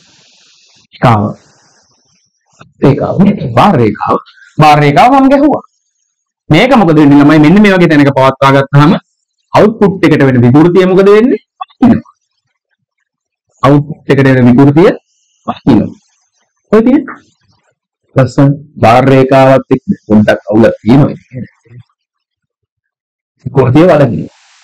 රේඛාව. බාර රේඛාව මම ගැහුවා. මේක මොකද වෙන්නේ ළමයි මෙන්න මේ වගේ තැනක පවත්වා ගත්තාම අවුට්පුට් එකට වෙන විකෘතිය මොකද වෙන්නේ? අවුට්පුට් එකට වෙන විකෘතිය වහිනවා. ඔය තියෙන්නේ ලස්සන බාර රේඛාවත් එක්ක පොඩ්ඩක් අවුලක් තියෙනවා. විකෘතිය වලකින්.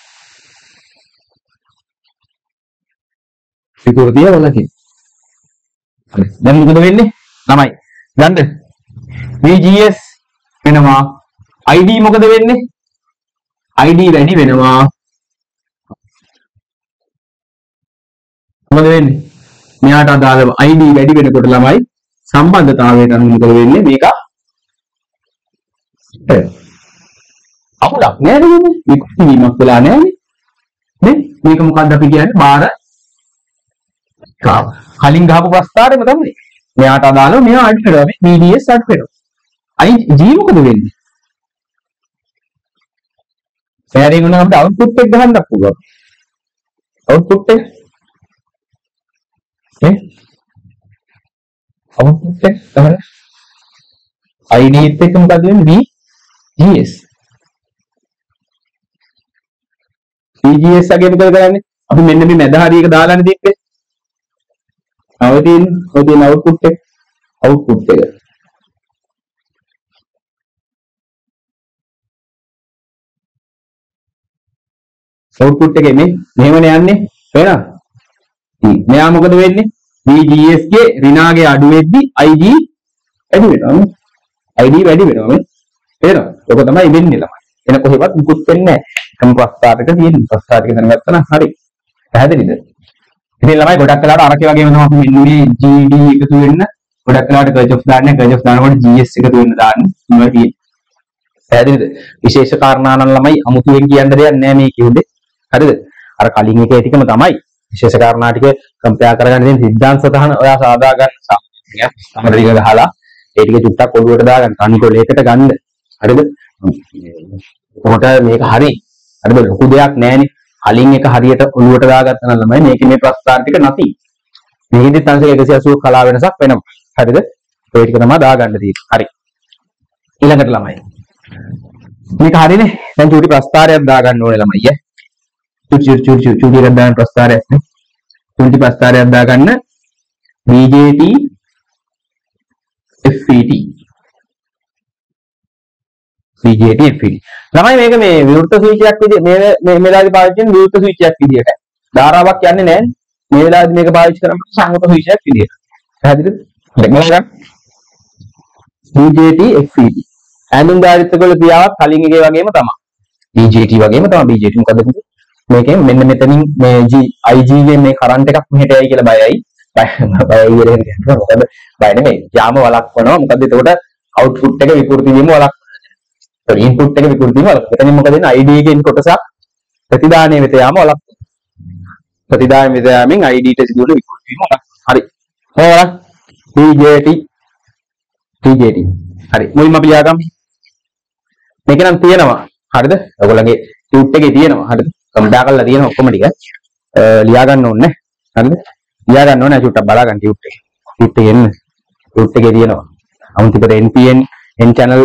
හරි. දැන් මොකද වෙන්නේ? ළමයි ගන්න VGS වෙනවා. ID මොකද වෙන්නේ? ID වැඩි වෙනවා. මොකද වෙන්නේ? මෙයාට අදාළව ID වැඩි වෙනකොට ළමයි සම්බන්ධතාවයට අනුව මොකද වෙන්නේ? මේක අවුලක් නෑනේ. විකෘති වීමක් වෙලා නෑනේ. නේ මේක මොකක්ද අපි කියන්නේ බාර කලින් ගහපු ප්‍රස්තාරෙම තමයි. මෙයාට අදාළව මෙයා අඩ් කරනවා මේ BDS අඩ් කරනවා. අයි G මොකද වෙන්නේ? ෂෙයාරින් වුණාම අපිට අවුට්පුට් එක ගහන්නත් පුළුවන්. අවුට්පුට් එක අවුට්පුට් එක තමයි ID එකත් එක්ක මොකද වෙන්නේ? VGS. VGS අගේ මොකද කරන්නේ? අපි මෙන්න මේ මැද හරියක දාලානේ දෙන්නේ. ඔය තියෙන අවුට්පුට් එක. අවුට්පුට් එක. අවුට්පුට් එකේ මේ මෙහෙමනේ යන්නේ. වෙනවද? මෙයා මොකද වෙන්නේ? VGS ගේ ඍණාගේ අඩු වෙද්දි IG වැඩි වෙනවා. ID වැඩි වෙනවා මේ. තේරෙනවද? ඔක තමයි වෙන්නේ ළමයි. එන කොහෙවත් මුකුත් වෙන්නේ නැහැ. එකම ප්‍රස්තාරයක තියෙන ප්‍රස්තාරයක දැනගත්තා නම් හරි. පැහැදිලිද? ඉතින් ළමයි ගොඩක් වෙලාවට අරකේ වගේම තමයි අපි මෙන්න මේ GD එකතු වෙන්න ගොඩක් වෙලාවට කර්ජ් ඔෆ් දාන්නේ කර්ජ් ඔෆ් දානකොට GS එකතු වෙන්න දාන්නේ. මොනවා තියෙන්නේ? පැහැදිලිද? විශේෂ කාරණා නම් ළමයි අමුතුවෙන් කියන්න දෙයක් නැහැ මේ කිව්වේ. හරිද? අර කලින් එකේ ටිකම තමයි. විශේෂ කාරණා ටික කම්පෙයාර් කරගන්න ඉතින් සිද්ධාන්ත සතහන ඔයා සාදා ගන්න සාමාන්‍යයෙන් සමරික ගහලා ඒ ටික චුට්ටක් ඔළුවට දාගන්න කන්ට්‍රෝලයකට ගන්න. හරිද? කොහොමද මේක හරි? හරිද? ලොකු දෙයක් නෑනේ. කලින් එක හරියට ඔළුවට දාගත්තා නම් ළමයි මේකේ මේ ප්‍රස්තාර ටික නැති. මේකෙදිත් අංශක 180 කලා වෙනසක් වෙනවා. හරිද? ඒ ටික තමයි දාගන්න තියෙන්නේ. හරි. ඊළඟට ළමයි. මේක හරිනේ. දැන් චූටි ප්‍රස්තාරයක් දාගන්න ඕනේ ළමයි ඈ. චූටි එකක් දාන්න ප්‍රස්තාරයක් නේ. චූටි ප්‍රස්තාරයක් දාගන්න BJT FET. BJT FET. ළමයි මේක මේ විවෘත ස්විචයක් විදිහට මේ වෙලාවේදී පාවිච්චි කරන විවෘත ස්විචයක් විදිහට. ධාරාවක් යන්නේ නැහැ. මේ වෙලාවේදී මේක පාවිච්චි කරනකොට සංගත ස්විචයක් විදිහට. පැහැදිලිද? හරි මොකක්ද? BJT FET. ඇඳුම් ධාරිතකවල ක්‍රියාවක් කලින් එකේ වගේම තමයි. BJT වගේම තමයි BJT මොකද කියන්නේ? මේකෙන් මෙන්න මෙතනින් මේ IG ගේ මේ කරන්ට් එකක් මෙහෙට යයි කියලා බයයි. බයයි කියලා කියනවා. මොකද බය නෙමෙයි. යාම වළක්වනවා. මොකද එතකොට අවුට්පුට් එක විකෘති වීම වළක්වනවා. ඒ ඉන්පුට් එක විකෘති වීම වළක්වනවා. එතනින් මොකද වෙන්නේ? ID එකෙන් කොටසක් ප්‍රතිදානයේ වෙත යාම වළක්වනවා. ප්‍රතිදානයේ වෙත යාමෙන් ID ට සිදුවන විකෘති වීම වළක්වනවා. හරි. හොරා. BJT. හරි. මුලින්ම අපි ලියාගමු. මේක නම් තියෙනවා. හරිද? ඔයගොල්ලන්ගේ ටියුට් එකේ තියෙනවා. හරිද? කම්ඩා කරලා තියෙන ඔක්කොම ටික ලියා ගන්න ඕනේ. හරිද? ලියා ගන්න ඕනේ චුට්ටක් බලා ගන්න ටියුට් එක. ටියුට් එකේ එන්න. ටියුට් එකේ තියෙනවා. අමුතිපත NPN N channel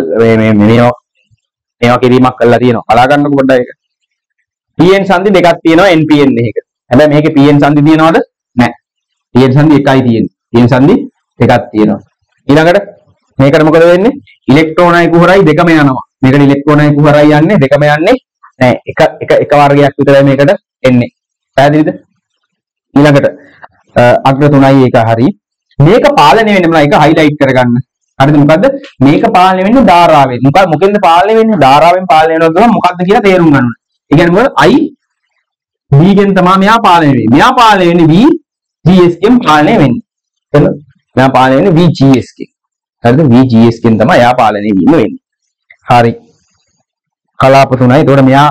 මේවා කිරීමක් කරලා තියෙනවා. බලා ගන්නකො පොඩ්ඩක් ඒක. PN සංදි දෙකක් තියෙනවා NPN එකක. හැබැයි මේකේ PN සංදි තියෙනවද? නැහැ. PN සංදි එකයි තියෙන්නේ. PN සංදි දෙකක් තියෙනවා. ඊළඟට මේකට මොකද වෙන්නේ? ඉලෙක්ට්‍රෝනයි කුහරයි දෙකම යනවා. මේකට ඉලෙක්ට්‍රෝනයි කුහරයි යන්නේ දෙකම යන්නේ නෑ එක වර්ගයක් විතරයි මේකට එන්නේ. පැහැදිලිද? ඊළඟට අග්‍ර 3යි ඒක හරි. මේක පාලනය වෙන්නේ මොනවා? ඒක හයිලයිට් කරගන්න. හරිද? මොකද්ද? මේක පාලනය වෙන්නේ ධාරාවෙන්. මොකෙන්ද පාලනය වෙන්නේ? ධාරාවෙන් පාලනය වෙනවා කියනවා මොකද්ද කියලා තේරුම් ගන්න ඕනේ. ඒ කියන්නේ මොකද? I V ගෙන් තමයි මෙයා පාලනය වෙන්නේ. මෙයා පාලනය වෙන්නේ V GS ගෙන් පාලනය වෙන්නේ. එතන මෙයා පාලනය වෙන්නේ VGS ගෙන්. හරිද? VGS ගෙන් තමයි එයා පාලනය වීම වෙන්නේ. හරි. කලාප 3යි. ඒතකොට මෙයා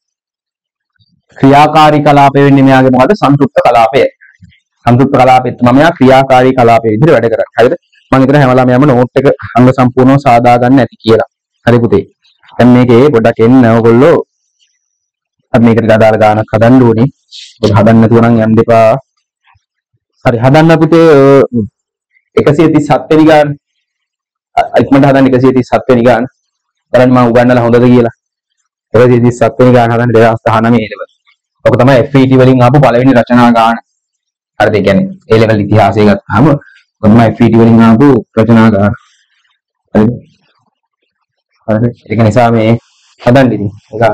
ක්‍රියාකාරී කලාපය වෙන්නේ මෙයාගේ මොකද්ද? සංතෘප්ත කලාපය. සංතෘප්ත කලාපෙත් තමයි මෙයා ක්‍රියාකාරී කලාපයේ විදිහට වැඩ කරන්නේ. හරිද? මම හිතනවා හැමලාම යම නෝට් එක අංග සම්පූර්ණව සාදා ගන්න ඇති කියලා. හරි පුතේ. දැන් මේකේ පොඩ්ඩක් එන්න ඕගොල්ලෝ අපි මේකට අදාළ ගානක් හදන්න ඕනේ. ඒක හදන්න නැතුව නම් යන්න එපා. හරි හදන්න පුතේ 137 වෙනි ගාන. ඉක්මනට හදන්න 137 වෙනි ගාන. බලන්න මම උගන්නලා හොඳද කියලා. 137 වෙනි ගාන හදන්න 2019 A level. ඔක තමයි FET වලින් ආපු පළවෙනි රචනා ගාන. හරිද? ඒ කියන්නේ A level ඉතිහාසය ගත්තාම ඔක තමයි FET වලින් ආපු රචනා ගාන. හරිද? හරිද? ඒක නිසා මේ හදන්න ඉතින් ගාන.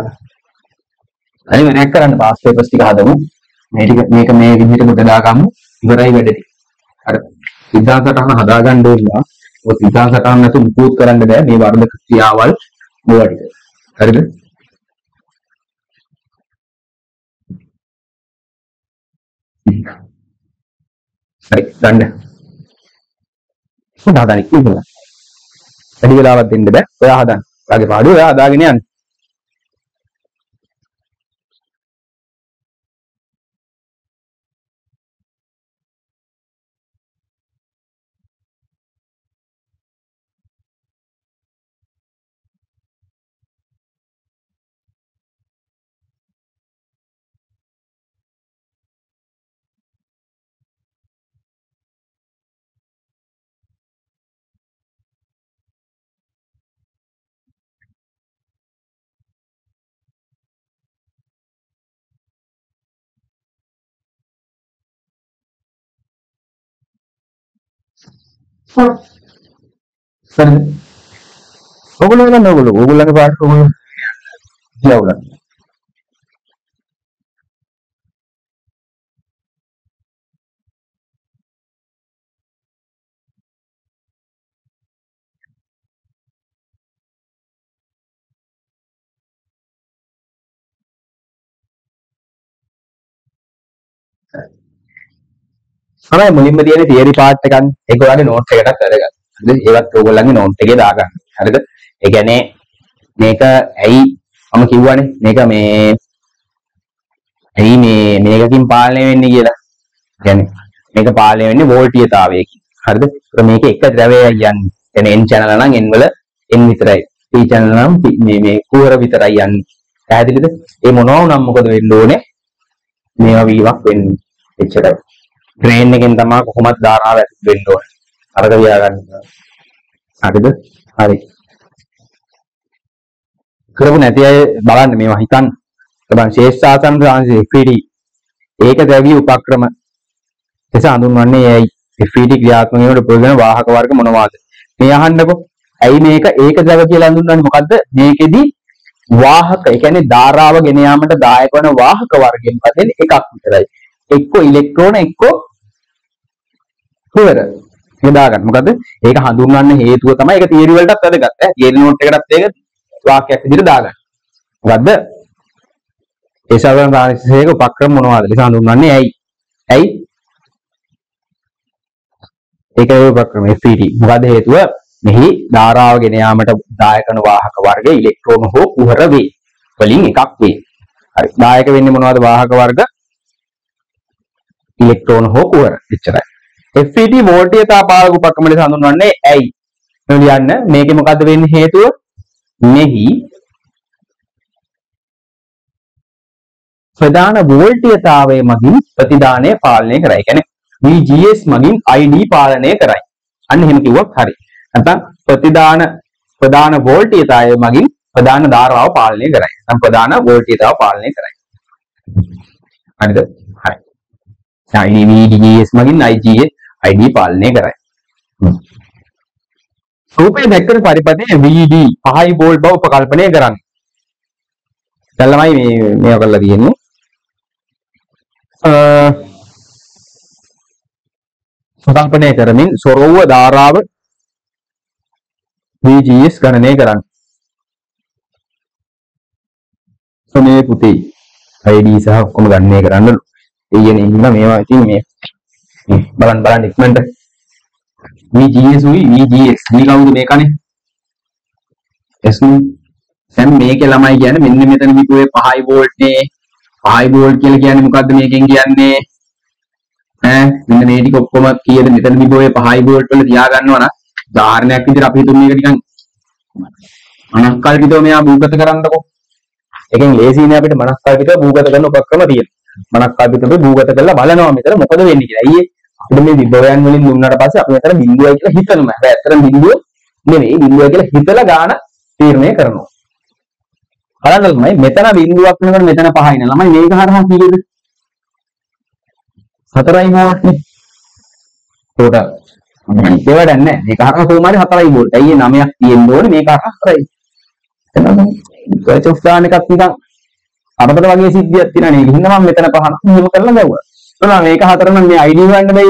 හරි වෙනක් කරන්න පාස් පේපර්ස් ටික හදමු. මේක මේ විදිහට කොට දාගමු. ඉවරයි වැඩ ටික. හරි. සිද්ධාන්තයන් හදාගන්න ඕනේ. ඔය සිද්ධාන්තයන් නැතු මුකුත් කරන්න බෑ. මේ වර්ධක ක්‍රියාවල් ඕවා ටික. හරිද? හරි ගන්න. හදාගන්න කිව්වා. වැඩි වෙලාවක් දෙන්න බෑ. ඔයා හදන්න. ඔයාගේ පාඩුව ඔයා හදාගෙන යන්න. හරිද? ඔයගොල්ලෝ ගන්න ඕගොල්ලන්ගේ පාඩක ඔයගොල්ලෝ කියලා උගන්න. තමයි මුලින්ම තියෙන තියරි පාර්ට් එකක් ඒක ඔයාලගේ නෝට්ස් එකකට කරගන්න. හරිද? ඒවත් ඔයගොල්ලන්ගේ නෝට්ස් එකේ දාගන්න. හරිද? ඒ කියන්නේ මේක ඇයි මම කිව්වනේ මේක ඇයි මේකකින් පාලනය වෙන්නේ කියලා. කියන්නේ මේක පාලනය වෙන්නේ වෝල්ටීයතාවයකින්. හරිද? ඒක මේක එක ද්‍රවයයි යන්නේ. කියන්නේ n channel නම් n වල n විතරයි. p channel නම් මේ කුහර විතරයි යන්නේ. පැහැදිලිද? ඒ මොනවා වුණත් මොකද වෙන්න ඕනේ? මේවා වීමක් වෙන්නේ. එච්චරයි. ට්‍රේන් එකෙන් තමයි කොහොමද ධාරාව ඇති වෙන්න ඕනේ. අරක වියා ගන්න. හරිද? හරි. කරපු නැති අය බලන්න මේවා හිතන්න. බලන්න ශේෂ්ඨාසන ප්‍රාංශයේ FED ඒක ද්‍රව්‍ය උපක්‍රම එස හඳුන්වන්නේ ඇයි? FED ක්‍රියාත්මක වෙනකොට ප්‍රයෝජන වාහක වර්ග මොනවාද? මේ අහන්නකො. ඇයි මේක ඒක ද්‍රව කියලා හඳුන්වන්නේ මොකද්ද? මේකෙදි වාහක, ඒ කියන්නේ ධාරාව ගෙන යාමට දායක වන වාහක වර්ගයෙන් පදෙන එකක් විතරයි. එක්ක ඉලෙක්ට්‍රෝන එක්ක කුහර. යොදා ගන්න. මොකද ඒක හඳුන්වන්න හේතුව තමයි ඒක තියරි වලටත් වැදගත්. තියරි නෝට් එකකටත් ඒක වාක්‍යයක් විදිහට දාගන්න. මොකද්ද? ඒ සාධාරණ ප්‍රාණිකයක උපක්‍රම මොනවද? ඒක හඳුන්වන්නේ ඇයි? ඇයි? ඒක උපක්‍රම FED. මොකද හේතුව? මෙහි ධාරාව ගෙන යාමට දායක වන වාහක වර්ග ඉලෙක්ට්‍රෝන හෝ කුහර වේ. වලින් එකක් වේ. හරි. දායක වෙන්නේ මොනවද වාහක වර්ග? ඉලෙක්ට්‍රෝන හෝ කුහර. එච්චරයි. FED වෝල්ටීයතා පාලක උපක්‍රම ලෙස හඳුන්වන්නේ ඇයි? මේ ලියන්න මේකේ මොකද්ද වෙන්නේ හේතුව? මෙහි ප්‍රධාන වෝල්ටීයතාවය මගින් ප්‍රතිදානය පාලනය කරයි. කියන්නේ VGS මගින් ID පාලනය කරයි. අන්න එහෙම කිව්වොත් හරි. නැත්නම් ප්‍රධාන වෝල්ටීයතාවය මගින් ප්‍රධාන ධාරාව පාලනය කරයි. නැත්නම් ප්‍රධාන වෝල්ටීයතාව පාලනය කරයි. හරිද? හරි. VGS මගින් ID පාලනය කරයි. රූපයේ දැක්වෙන පරිපථයේ VD 5 වෝල්ට් බව උපකල්පනය කරන්නේ. දැන් ළමයි මේවා කරලා තියෙන්නේ. උපකල්පනය කරමින් සොරවුව ධාරාව VGS ගණනය කරන්න. මේ පුතේ ID සහ ඔක්කොම ගණනය කරන්නලු. ඒ කියන්නේ ඉන්න මේවා ඉතින් මේ බලන්න ඉක්මනට VGS උයි VGS මේ කවුද මේකනේ S නේ. දැන් මේකේ ළමයි කියන්නේ මෙන්න මෙතන විකුවේ 5 වෝල්ට් නේ. 5 වෝල්ට් කියලා කියන්නේ මොකද්ද මේකෙන් කියන්නේ? මෙන්න මේ ටික ඔක්කොම කීයද මෙතන විකුවේ 5 වෝල්ට් වල තියා ගන්නවා නම් උදාහරණයක් විදිහට අපි හිතමු මේක නිකන් මනස්කල්පිතව මෙයා භූගත කරන්නකො. එකෙන් ලේසියිනේ අපිට මනස්කල්පිතව භූගත කරන උපක්‍රම තියෙනවා. මනස්කල්පිතව භූගත කරලා බලනවා මෙතන මොකද වෙන්නේ කියලා. අයියේ අපිට මේ විභවයන් වලින් දුන්නාට පස්සේ අපි මෙතන බිඳුවයි කියලා හිතනවා. හැබැයි ඇත්තටම බිඳුව නෙමෙයි බිඳුවයි කියලා හිතලා ගාන තීරණය කරනවා. බලන්න ළමයි මෙතන බිඳුවක් වෙනකොට මෙතන 5යි නේ. ළමයි මේක හරහා කීයද? 4යි වෝල්ට්නේ. ඒකට ඒ වැඩක් නැහැ. මේක හරහා කොහොමද 4යි වෝල්ට්. අයියේ 9ක් තියෙන්න ඕනේ මේක හරහා 4යි. එතනම කර්චොෆ් දාන එකක් නිකන් අපතට වගේ සිද්ධියක් තියෙනවා නේ. හින්න මම මෙතන 5ක් මෙහෙම කරලා දැව්වා. එහෙනම් මේක 4 නම් මේ ID හොයන්න බැයිද?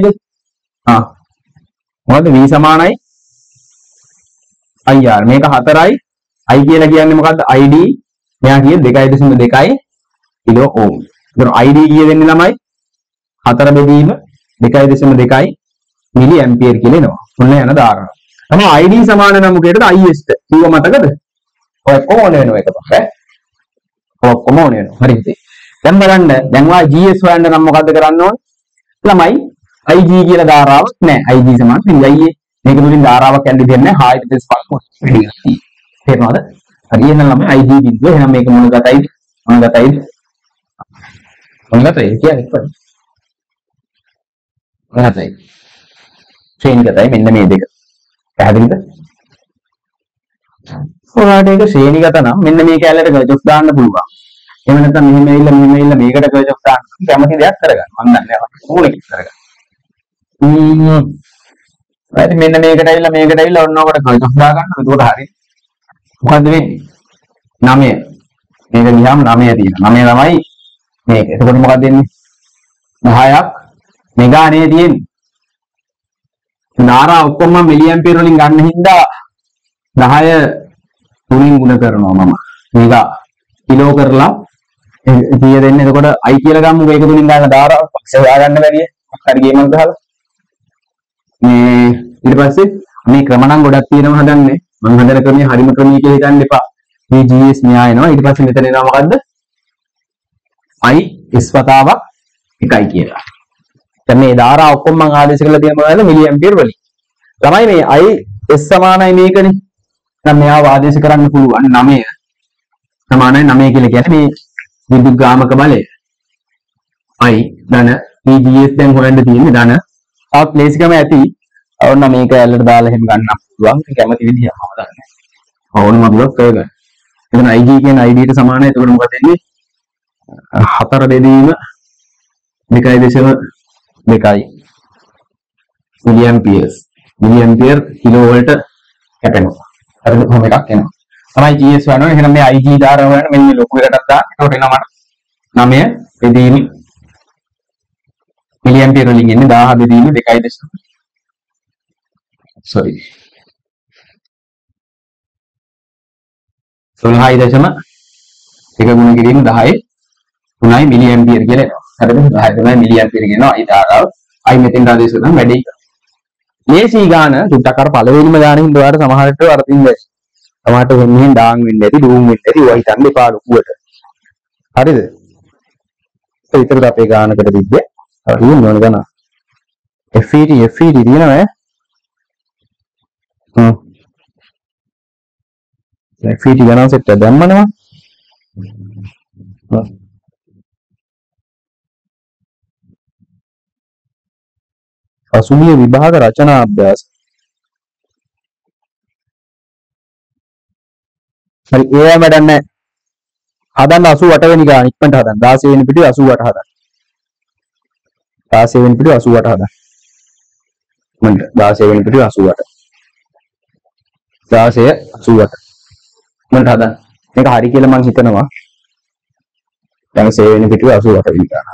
මොකද V සමානයි IR. මේක 4යි. I කියලා කියන්නේ මොකද්ද? ID මෙයා කියේ 2.2 කිලෝ ඕම්. ඒතර ID කිය වෙන්නේ ළමයි 4 බෙදීම 2.2 මිලි ඇම්පියර් කියලා එනවා. ඔන්න යන ධාරාව. තමයි ID සමාන නම් මොකේද? IS ට. ඌව මතකද? ඔය කොහොම වෙනව එක තමයි. ඔක්කොම ඕනේ වෙනවා. හරිද? දැන් බලන්න දැන් වා GS හොයන්න නම් මොකද්ද කරන්න ඕන? ළමයි IG කියලා ධාරාවක් නැහැ. IG සමාන පිළිගන්නේ. මේක මුලින් ධාරාවක් යන්න දෙන්නේ නැහැ. හායිට දෙස් පස් පිළිගන්නේ. තේරෙනවද? හරි එහෙනම් ළමයි IG බිඳුව එහෙනම් මේක මොන ගතයිද? මොන ගතයිද? මොන ගතයි කියන්නේ කොහොමද? මොන ගතයි? ශ්‍රේණි ගතයි මෙන්න මේ දෙක. පැහැදිලිද? ඔයාලට ඒක ශ්‍රේණිගත නම් මෙන්න මේ කැලලට කර්චොෆ් දාන්න පුළුවන්. එහෙම නැත්නම් මෙහෙම ඇවිල්ලා මේකට කර්චොෆ් දාන්න කැමති දෙයක් කරගන්න. මම දන්නේ නැහැ. ඕනෙක කරගන්න. right මෙන්න මේකට ඇවිල්ලා ඔන්න ඔකට කල්චස් දා ගන්න. එතකොට හරි. මොකද්ද වෙන්නේ? 9. මේක ගියාම 9 තියෙනවා. 9 තමයි මේක. එතකොට මොකක්ද වෙන්නේ? 10ක් මෙගානේ තියෙන්නේ. නාරා ඔක්කොම මිලි ඇම්පියර් වලින් ගන්න හින්දා 10 3න් ගුණ කරනවා මම. මේක කිලෝ කරලා 100 දෙන්න. එතකොට i කියලා ගමුකෝ. ඒක තුලින් ගන්න ධාරාව පක්ෂ හොයාගන්න බැරිය. හරි ගේමක් ගහලා. මේ ඊට පස්සේ මේ ක්‍රම නම් ගොඩක් තියෙනවා හදන්නේ. මම හදන ක්‍රමයේ හරිම ක්‍රමී කියලා හිතන්න එපා. මේ GS න්‍යාය එනවා. ඊට පස්සේ මෙතන එනවා මොකද්ද? i s වතාවක් 1යි කියලා. දැන් මේ ධාරා ඔක්කොම මම ආදේශ කරලා තියෙන මොනවද? මිලි ඇම්පියර් වලින්. ළමයි මේ i s සමානයි මේකනේ. දැන් මෙයාව ආදේශ කරන්න පුළුවන් 9 සමානයි 9 කියලා කියන්නේ මේ විදුලි ගාමක බලය. i ධන මේ GS දැන් හොයන්න තියෙන්නේ ධන. තාත් ලේසිකම ඇති. ඔන්න මේක ඇල්ලට දාලා එහෙම ගන්න පුළුවන්. කැමති විදිහම දන්නේ. ඕනම දුරක් කරගන්න. එතන ig කියන id ට සමානයි. එතකොට මොකද වෙන්නේ? 4 බෙදීම 2.2 මිලි ඇම්පියර් කිලෝ වෝල්ට් කැපෙනවා. හරිද? කොහොම එකක් එනවා. තමයි GS වයනවා. එහෙනම් මේ ig ධාරාව වයන මෙන්න ලොකු එකටක් දාන්න. එතකොට එනවා මට 9 බෙදීම මිලි ඇම්පියර් වලින් එන්නේ 1000 බෙදීම 2.2 sorry 16.1 ගුණ කිරීම 10 3යි මිලි ඇම්පියර් කියලා එනවා. හරිද? 10 3යි මිලි ඇම්පියර් කියනවා. ඒ ධාරාව i මෙතෙන් ආදේශ කරන වැඩි කරනවා. ලේසි ගාන සුට්ටක් අර පළවෙනිම ගාන හින්දා ඔයාලට සමහරට අරතින් දැස්. සමහරට මෙහෙන් ඩාන් වෙන්න ඇති, ඩූම් වෙන්න ඇති. ඔය හිතන්න එපා ලොකුවට. හරිද? ඒ විතරද අපේ ගානකට තිබ්බේ. හරි නෝන ගන්න. FET තියෙනවා ඈ. FET ගණන් සෙට් එක දැම්මනවා. අසුමිය විභාග රචනා අභ්‍යාස. හරි ඒවා වැඩක් නැහැ. හදන්න 88 වෙනි ගාන ඉක්මනට හදන්න. 16 වෙනි පිටුවේ 88 හදන්න. 16 වෙනි පිටුවේ 88 හදන්න. මන්ට 16 වෙනි පිටුවේ 88. 16 88. මන්ට හදන්න. මේක හරි කියලා මම හිතනවා. දැන් 16 වෙනි පිටුවේ 88 වෙනි ගාන.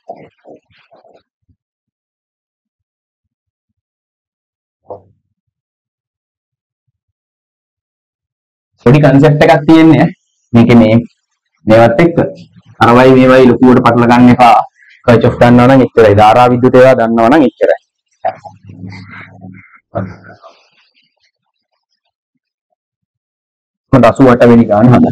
පොඩි concept එකක් තියෙන්නේ මේකේ මේවත් එක්ක අරවයි මේවයි ලොකුවට පටල ගන්න එපා. කර්චොෆ් දන්නවා නම් එච්චරයි. ධාරා විද්‍යුත් ඒවා දන්නවා නම් එච්චරයි. මට 88 වෙනි ගාන හදන්න.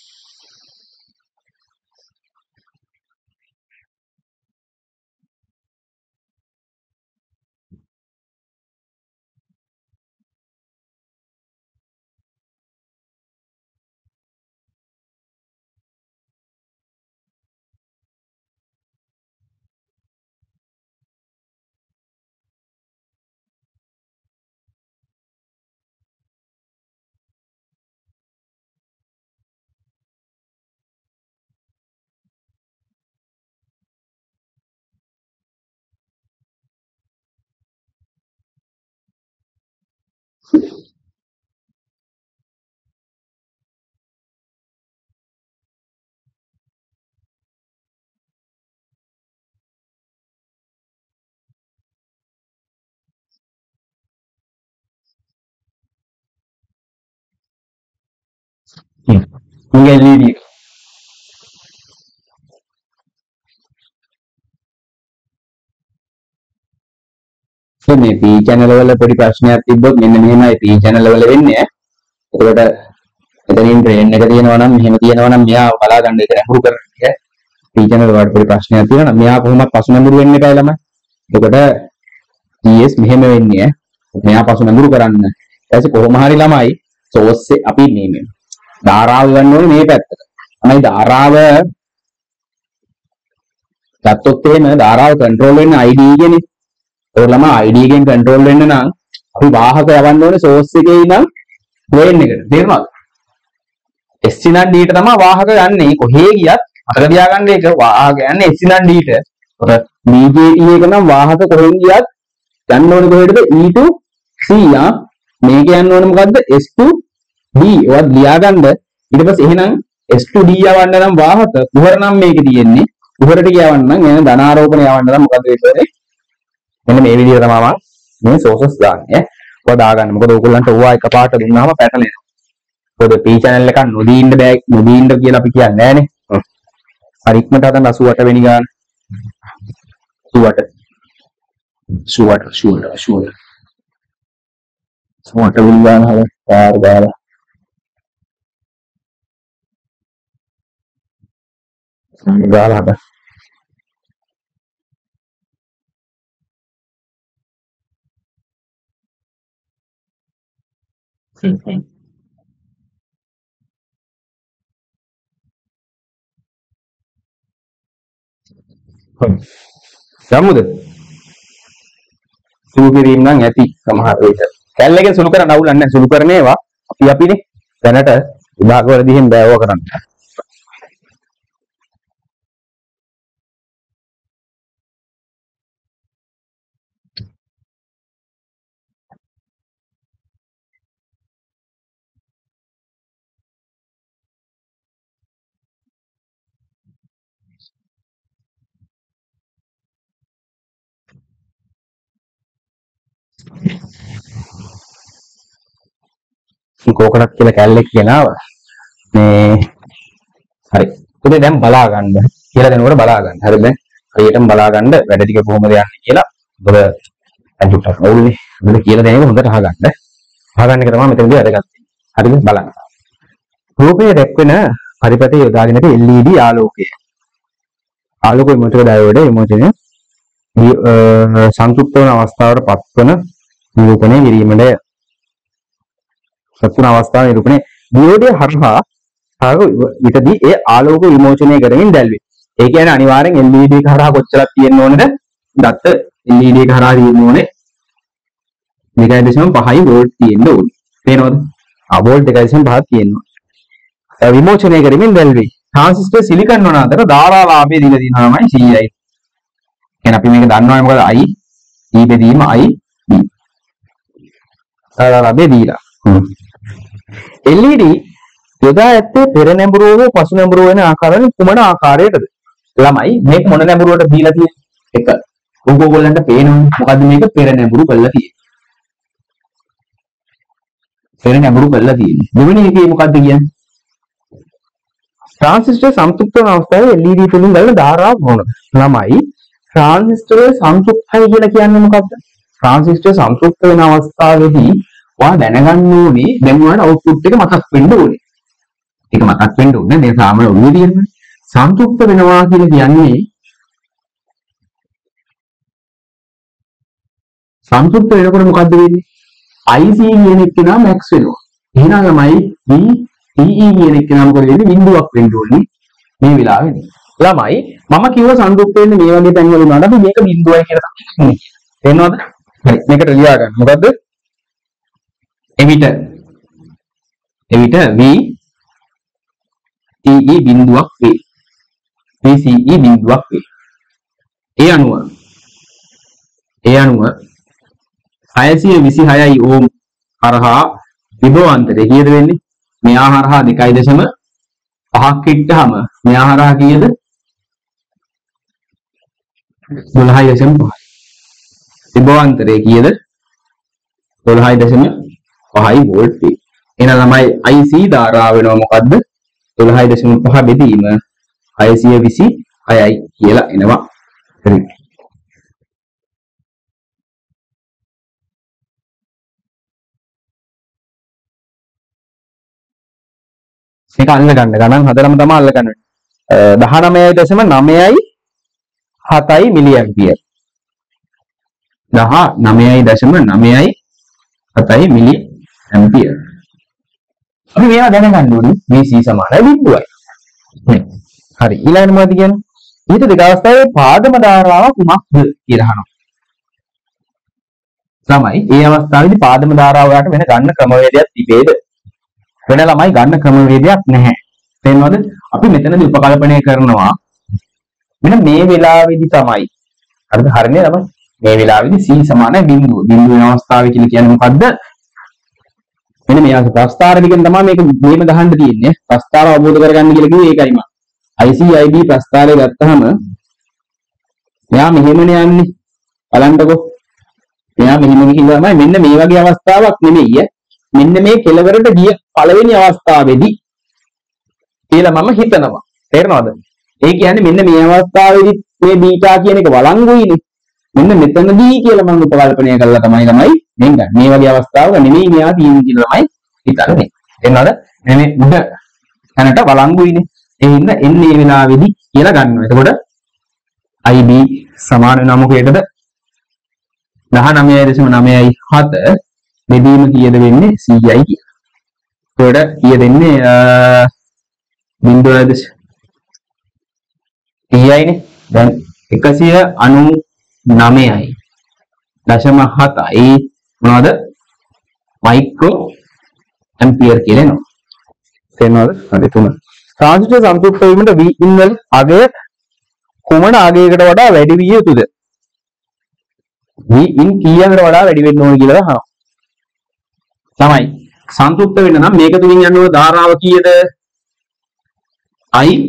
Mungkin LED. So මේ P channel වල පොඩි ප්‍රශ්නයක් තිබ්බොත් මෙන්න මෙහෙමයි P channel වල වෙන්නේ. ඒකට එතනින් ට්‍රේන් එක තියෙනවා නම් මෙහෙම තියෙනවා නම් මෙයා බලා ගන්න ඒක අහුරු කරන්නේ. P channel වල පොඩි ප්‍රශ්නයක් තියෙනවා නම් මෙයා කොහොමද පසු නඹුරු වෙන්න එපා ළමයි. එතකොට GS මෙහෙම වෙන්නේ. මෙයා පසු නඹුරු කරන්න. ඊට පස්සේ කොහොම හරි ළමයි source අපි මේ ධාරාව ගන්න ඕනේ මේ පැත්තට. තමයි ධාරාව ගත්තොත් එහෙම ධාරාව කන්ට්‍රෝල් වෙන්න ID එකනේ. ඒක ළමයි ID එකෙන් කන්ට්‍රෝල් වෙන්න නම් අපි වාහක යවන්න ඕනේ source එකේ ඉඳන් drain එකට. තේරුණාද? S ඉඳන් D ට තමයි වාහක යන්නේ. කොහේ ගියත් අතක තියාගන්න ඒක වාහක යන්නේ S ඉඳන් D ට. ඒකට BJT එක නම් වාහක කොහෙන් ගියත් යන්න ඕනේ කොහෙටද? E to C මේ කියන්න ඕනේ මොකද්ද S2 D ඒවත් ලියා ගන්න ඊට පස්සේ එහෙනම් S2 D යවන්න නම් වාහක කුහර නම් මේකේ තියෙන්නේ කුහරට කියවන්න නම් එන ධනාරෝපණ යවන්න නම් මොකද්ද වෙන්නේ මෙන්න මේ විදිහට තමයි මම මේ සෝසස් දාන්නේ ඔය දාගන්න මොකද ඕගොල්ලන්ට ඕවා එකපාරට දුන්නාම පැටලෙනවා මොකද P channel එකක් නොදී ඉන්න බෑ නොදී ඉන්න කියලා අපි කියන්නේ නෑනේ හරි ඉක්මනට හදන්න 88 වෙනි ගාන 88 වෙනි ගාන හරි පාර දාලා ගාලා හදන්න යමුද සුළු කිරීම නම් ඇති සමහර විට කැල් එකෙන් සුළු කරන්න අවුලක් නැහැ සුළු කරන ඒවා අපිනේ දැනට විභාගවලදී එහෙම බෑව කරන්න කෝකනට් කියලා කැල්ලක් ගෙනාවා මේ හරි පුතේ දැන් බලා ගන්න කියලා දෙනකොට බලා ගන්න හරිද දැන් හරියටම බලා ගන්න වැඩ ටික කොහොමද යන්නේ කියලා ඔබ අන්තිමට ඕනේ ඔබ කියලා දෙන එක හොඳට අහගන්න අහගන්න එක තමයි මෙතනදී වැදගත් හරිද බලන්න රූපයේ දැක්වෙන පරිපතේ යොදාගෙන ඇති LED ආලෝක විමෝචක ඩයෝඩ් විමෝචනය සංතෘප්ත වන අවස්ථාවට පත්වන නිරූපණය කිරීමට සත්තුන අවස්ථාව නිරූපණය දියෝඩය හරහා විතදී ඒ ආලෝක විමෝචනය කරමින් දැල්වේ. ඒ කියන්නේ අනිවාර්යෙන් LED එක හරහා කොච්චරක් තියෙන්න ඕනද? දත්ත LED එක හරහා තියෙන්න ඕනේ 2.5 වෝල්ට් තියෙන්න ඕනේ. පේනවද? වෝල්ට් 2.5ක් තියෙනවා. විමෝචනය කරමින් දැල්වේ. ට්‍රාන්සිස්ටර් සිලිකන් වන අතර ධාරාලාභය දීලා තියෙනවා තමයි CI. එහෙනම් අපි මේක දන්නවනේ මොකද I E බෙදීම I B. ධාරාලාභය දීලා. LED යොදා ඇත්තේ පෙර නැඹුරුව හෝ පසු නැඹුරුව වෙන ආකාරයෙන් කුමන ආකාරයකටද? ළමයි මේක මොන නැඹුරුවට දීලා තියෙන්නේ? එක. ඔයගොල්ලන්ට පේනවනේ මොකද්ද මේක පෙර නැඹුරු කරලා තියෙන්නේ. පෙර නැඹුරු කරලා තියෙන්නේ. දෙවෙනි එකේ මොකද්ද කියන්නේ? ට්‍රාන්සිස්ටර් සම්පූර්ණ වන අවස්ථාවේ LED තුලින් ගලන ධාරාව මොනවාද? ළමයි ට්‍රාන්සිස්ටර් සම්පූර්ණයි කියලා කියන්නේ මොකක්ද? ට්‍රාන්සිස්ටර් සම්පූර්ණ වෙන අවස්ථාවේදී ඔයා දැනගන්න ඕනේ දැන් ඔයාලට අවුට්පුට් එක මතක් වෙන්න ඕනේ. ඒක මතක් වෙන්න ඕනේ. දැන් සාමාන්‍ය ඔළුවේ තියෙන්නේ සම්පූර්ණ වෙනවා කියලා කියන්නේ සම්පූර්ණ වෙනකොට මොකද්ද වෙන්නේ? IC කියන එක නා මැක්ස් වෙනවා. එහෙනම් ළමයි TE කියන එක නා මොකද වෙන්නේ? බිඳුවක් වෙන්න ඕනේ මේ වෙලාවේදී. ළමයි මම කිව්ව සම්පූර්ණ වෙන්නේ මේ වගේ තැන් වල උනාට අපි මේක බිඳුවයි කියලා තමයි කියන්නේ. තේරෙනවද? හරි මේකට ලියා ගන්න. මොකද්ද? එවිට V TE බිඳුවක් වේ. VCE බිඳුවක් වේ. ඒ අනුව 626 ඕම් හරහා විභවාන්තරය කීයද වෙන්නේ? මෙයා හරහා 2.5ක් ඉක්ටහම මෙයා හරහා කීයද? 12.5. විභවාන්තරය කීයද? 12.5 වෝල්ට් වේ. එහෙනම් ළමයි IC ධාරාව වෙනවා මොකද්ද? 12.5 බෙදීම 626යි කියලා එනවා. හරි. මේක අල්ල ගන්න ගණන් හතරම තමයි අල්ල ගන්න. 19.9යි 7යි මිලි ඇම්පියර්. 19.9යි 7යි මිලි ඇම්පියර්. අපි මේවා දැනගන්න ඕනේ. VC සමානයි බිඳුවයි. හරි. ඊළඟට මොකද කියන්නේ? ඊට දෙක අවස්ථාවේ පාදම ධාරාව කුමක්ද කියලා අහනවා. ළමයි ඒ අවස්ථාවේදී පාදම ධාරාව වලට වෙන ගන්න ක්‍රමවේදයක් තිබේද? වෙන ළමයි ගන්න ක්‍රමවේදයක් නැහැ. තේරෙනවද? අපි මෙතනදී උපකල්පනය කරනවා මෙන්න මේ වෙලාවේදී තමයි. හරිද? හරිනේ ළමයි. මේ වෙලාවේදී C සමාන බිඳුව. බිඳුව වෙන අවස්ථාවේ කියලා කියන්නේ මොකද්ද? මෙන්න මේ ප්‍රස්ථාර දිගෙන් තමයි මේක මෙහෙම ගහන්න තියෙන්නේ. ප්‍රස්ථාර අවබෝධ කරගන්න කියලා කිව්වේ ඒකයි මම. IC IB ප්‍රස්ථාරය ගත්තාම එයා මෙහෙමනේ යන්නේ. බලන්නකෝ. එයා මෙහෙම ගිහිල්ලා තමයි මෙන්න මේ වගේ අවස්ථාවක් නෙමෙයි. මෙන්න මේ කෙලවරට ගිය පළවෙනි අවස්ථාවේදී කියලා මම හිතනවා. තේරෙනවද? ඒ කියන්නේ මෙන්න මේ අවස්ථාවේදී මේ බීටා කියන එක වළංගුයිනේ. මෙන්න මෙතනදී කියලා මම උපකල්පනය කළා තමයි මෙන් ගන්න. මේ වගේ අවස්ථාවක නෙමෙයි මෙයා තියෙන්නේ කියලා තමයි හිතන්නේ. එන්නද? මේ උඩ තැනට වළංගුයිනේ. ඒ හින්දා එන්නේ මේ වෙලාවේදී කියලා ගන්නවා. එතකොට IB සමාන වෙන මොකේදද? 19.97 බෙදීම කීයද වෙන්නේ 100යි කියලා. එතකොට කීය දෙන්නේ 0.9යිනේ. දැන් 199යි. 0.7යි මොනවද? මයික්‍රෝ ඇම්පියර් කියලා එනවා. තේරෙනවද? හරි තුන. ට්‍රාන්සිස්ටර් සම්ප්‍රයුක්ත වීමට Vin වල අගය කුමන අගයකට වඩා වැඩි විය යුතුද? Vin කීයකට වඩා වැඩි වෙන්න ඕන කියලා අහනවා. තමයි. සම්ප්‍රයුක්ත වෙන්න නම් මේක තුලින් යන ධාරාව කීයද? IB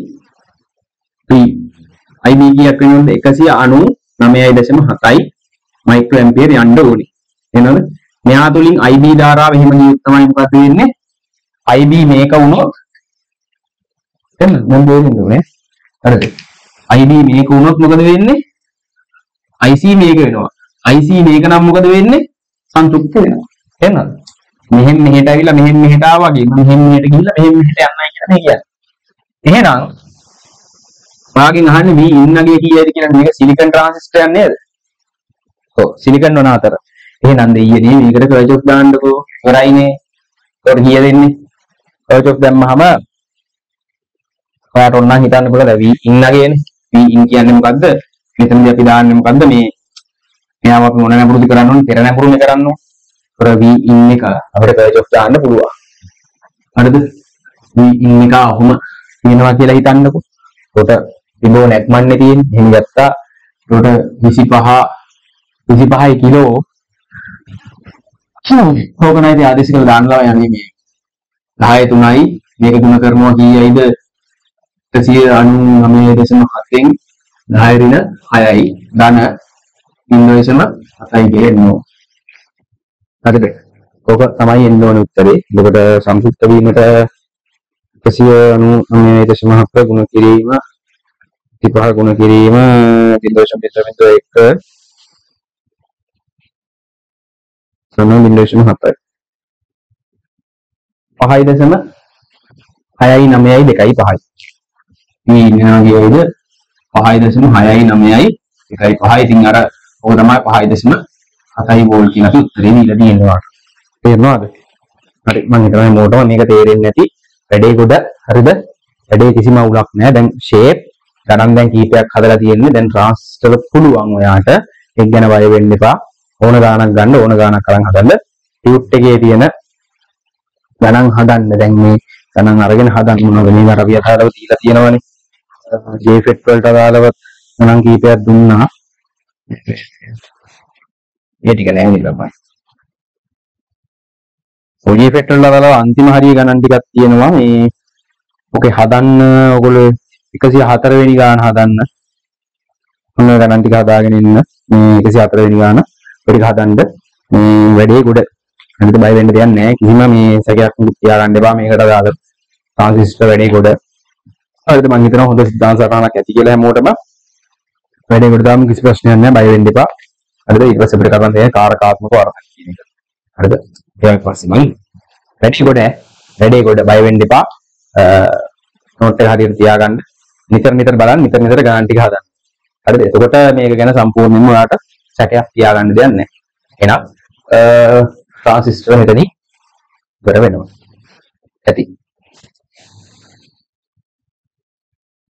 කීයක් වෙනවද? 199.7යි මයික්‍රෝ ඇම්පියර් යන්න ඕනේ. එහෙනවද? මෙහා තුලින් IB ධාරාව එහෙම ගියොත් තමයි මොකද වෙන්නේ? IB මේක වුණොත් එන්න මම දෙන්නේ හරිද? IB මේක වුණොත් මොකද වෙන්නේ? IC මේක වෙනවා. IC මේක නම් මොකද වෙන්නේ? සන්තුෂ්ත වෙනවා. එහෙනවද? මෙහෙන් මෙහෙට ඇවිල්ලා මෙහෙන් මෙහෙට ආවා වගේ මෙහෙන් මෙහෙට ගිහිල්ලා මෙහෙන් මෙහෙට යන්නයි කියලා මේ කියන්නේ. එහෙනම් ඔයාගෙන් අහන්නේ මේ ඉන්නගේ කීයද කියලා මේක සිලිකන් ට්‍රාන්සිස්ටර් නේද? ඔව් සිලිකන් වන අතර. එහෙනම් දෙයියනේ මේකට කර්චොක් දාන්නකෝ. ඉවරයිනේ. ඒකට කීය දෙන්නේ? කර්චොක් දැම්මහම ඔයාට ඕන නම් හිතන්න පුළුවන් V in නගේනේ. V in කියන්නේ මොකද්ද? මෙතනදී අපි දාන්නේ මොකද්ද මේ මෙයාම අපි මොන නැඹුරුද කරන්න ඕනේ? පෙර නැඹුරුනේ කරන්න ඕනේ. ඒතර V in එක අපිට කර්චොක් දාන්න පුළුවන්. හරිද? V in එක අහුම තියෙනවා කියලා හිතන්නකෝ. ඒකට තිබෝ නැක්මන්නේ තියෙන්නේ. එහෙම ගත්තා. ඒකට 25 කිලෝ ඕකනයිද ආදේශ කරලා දානවා යන්නේ මේ 10 3යි මේක ගුණ කරනවා කීයයිද 199.7න් 10 ඍණ 6යි ධන 0.7යි කියනවා. හරිද? ඕක තමයි එන්න ඕනේ උත්තරේ. එතකොට සංසුප්ත වීමට 199.7 ගුණ කිරීම 25 ගුණ කිරීම 0.1 සම 0.7යි. 5.6යි 9යි 2යි 5යි. මේ ඉන්නගේ වේද 5.6යි 9යි 2යි 5යි. ඉතින් අර ඕක තමයි 5.7යි වෝල්ට් කියන උත්තරේ දීලා තියෙනවා. තේරෙනවද? හරි මම හිතනවා මොකටද මේක තේරෙන්නේ නැති වැඩේ කොට හරිද? වැඩේ කිසිම අවුලක් නැහැ. දැන් ෂේප් ගණන් දැන් කීපයක් හදලා තියෙන්නේ. දැන් ට්‍රාන්සිස්ටර් පුළුවන් ඔයාට ඒක ගැන බය වෙන්න එපා. ඕන ගානක් ගන්න ඕන ගානක් අරන් හදන්න. ටියුට් එකේ තියෙන ගණන් හදන්න. දැන් මේ ගණන් අරගෙන හදන්න මොනවද මේ අර අපි අදාළව දීලා තියෙනවනේ. JFET වලට අදාළව ගණන් කීපයක් දුන්නා. ඒ ටික නෑ නේද බයි. JFET වල අදාළව අන්තිම හරිය ගණන් ටිකක් තියෙනවා. මේ ඔකේ හදන්න ඔයගොල්ලෝ 104 වෙනි ගාන හදන්න. මොන ගණන් ටික හදාගෙන ඉන්න. මේ 104 වෙනි ගාන ඒක හදන්න මේ වැඩේ ගොඩ අනිත් බය වෙන්න දෙයක් නැහැ. කිසිම මේ සැකයක් තියාගන්න එපා. මේකට අදාළ ට්‍රාන්සිස්ටර් වැඩේ ගොඩ. හරිද? මම හිතනවා හොඳ සිද්ධාන්ත සටහනක් ඇති කියලා හැමෝටම වැඩේ ගොඩ දාමු. කිසි ප්‍රශ්නයක් නැහැ. බය වෙන්න එපා. හරිද? ඊට පස්සේ අපිට කරන්න තියෙන්නේ කාරකාත්මක වර්ධන කියන එක. හරිද? ඊට පස්සේ මම වැඩේ ගොඩ බය වෙන්න එපා. නෝට් එක හරියට තියාගන්න. නිතර බලන්න. නිතර ගණන් ටික හදන්න. හරිද? එතකොට මේක ගැන සම්පූර්ණයෙන්ම ඔයාලට සැකයක් තියාගන්න දෙයක් නැහැ. එහෙනම් ට්‍රාන්සිස්ටර් මෙතනින් ඉවර වෙනවා.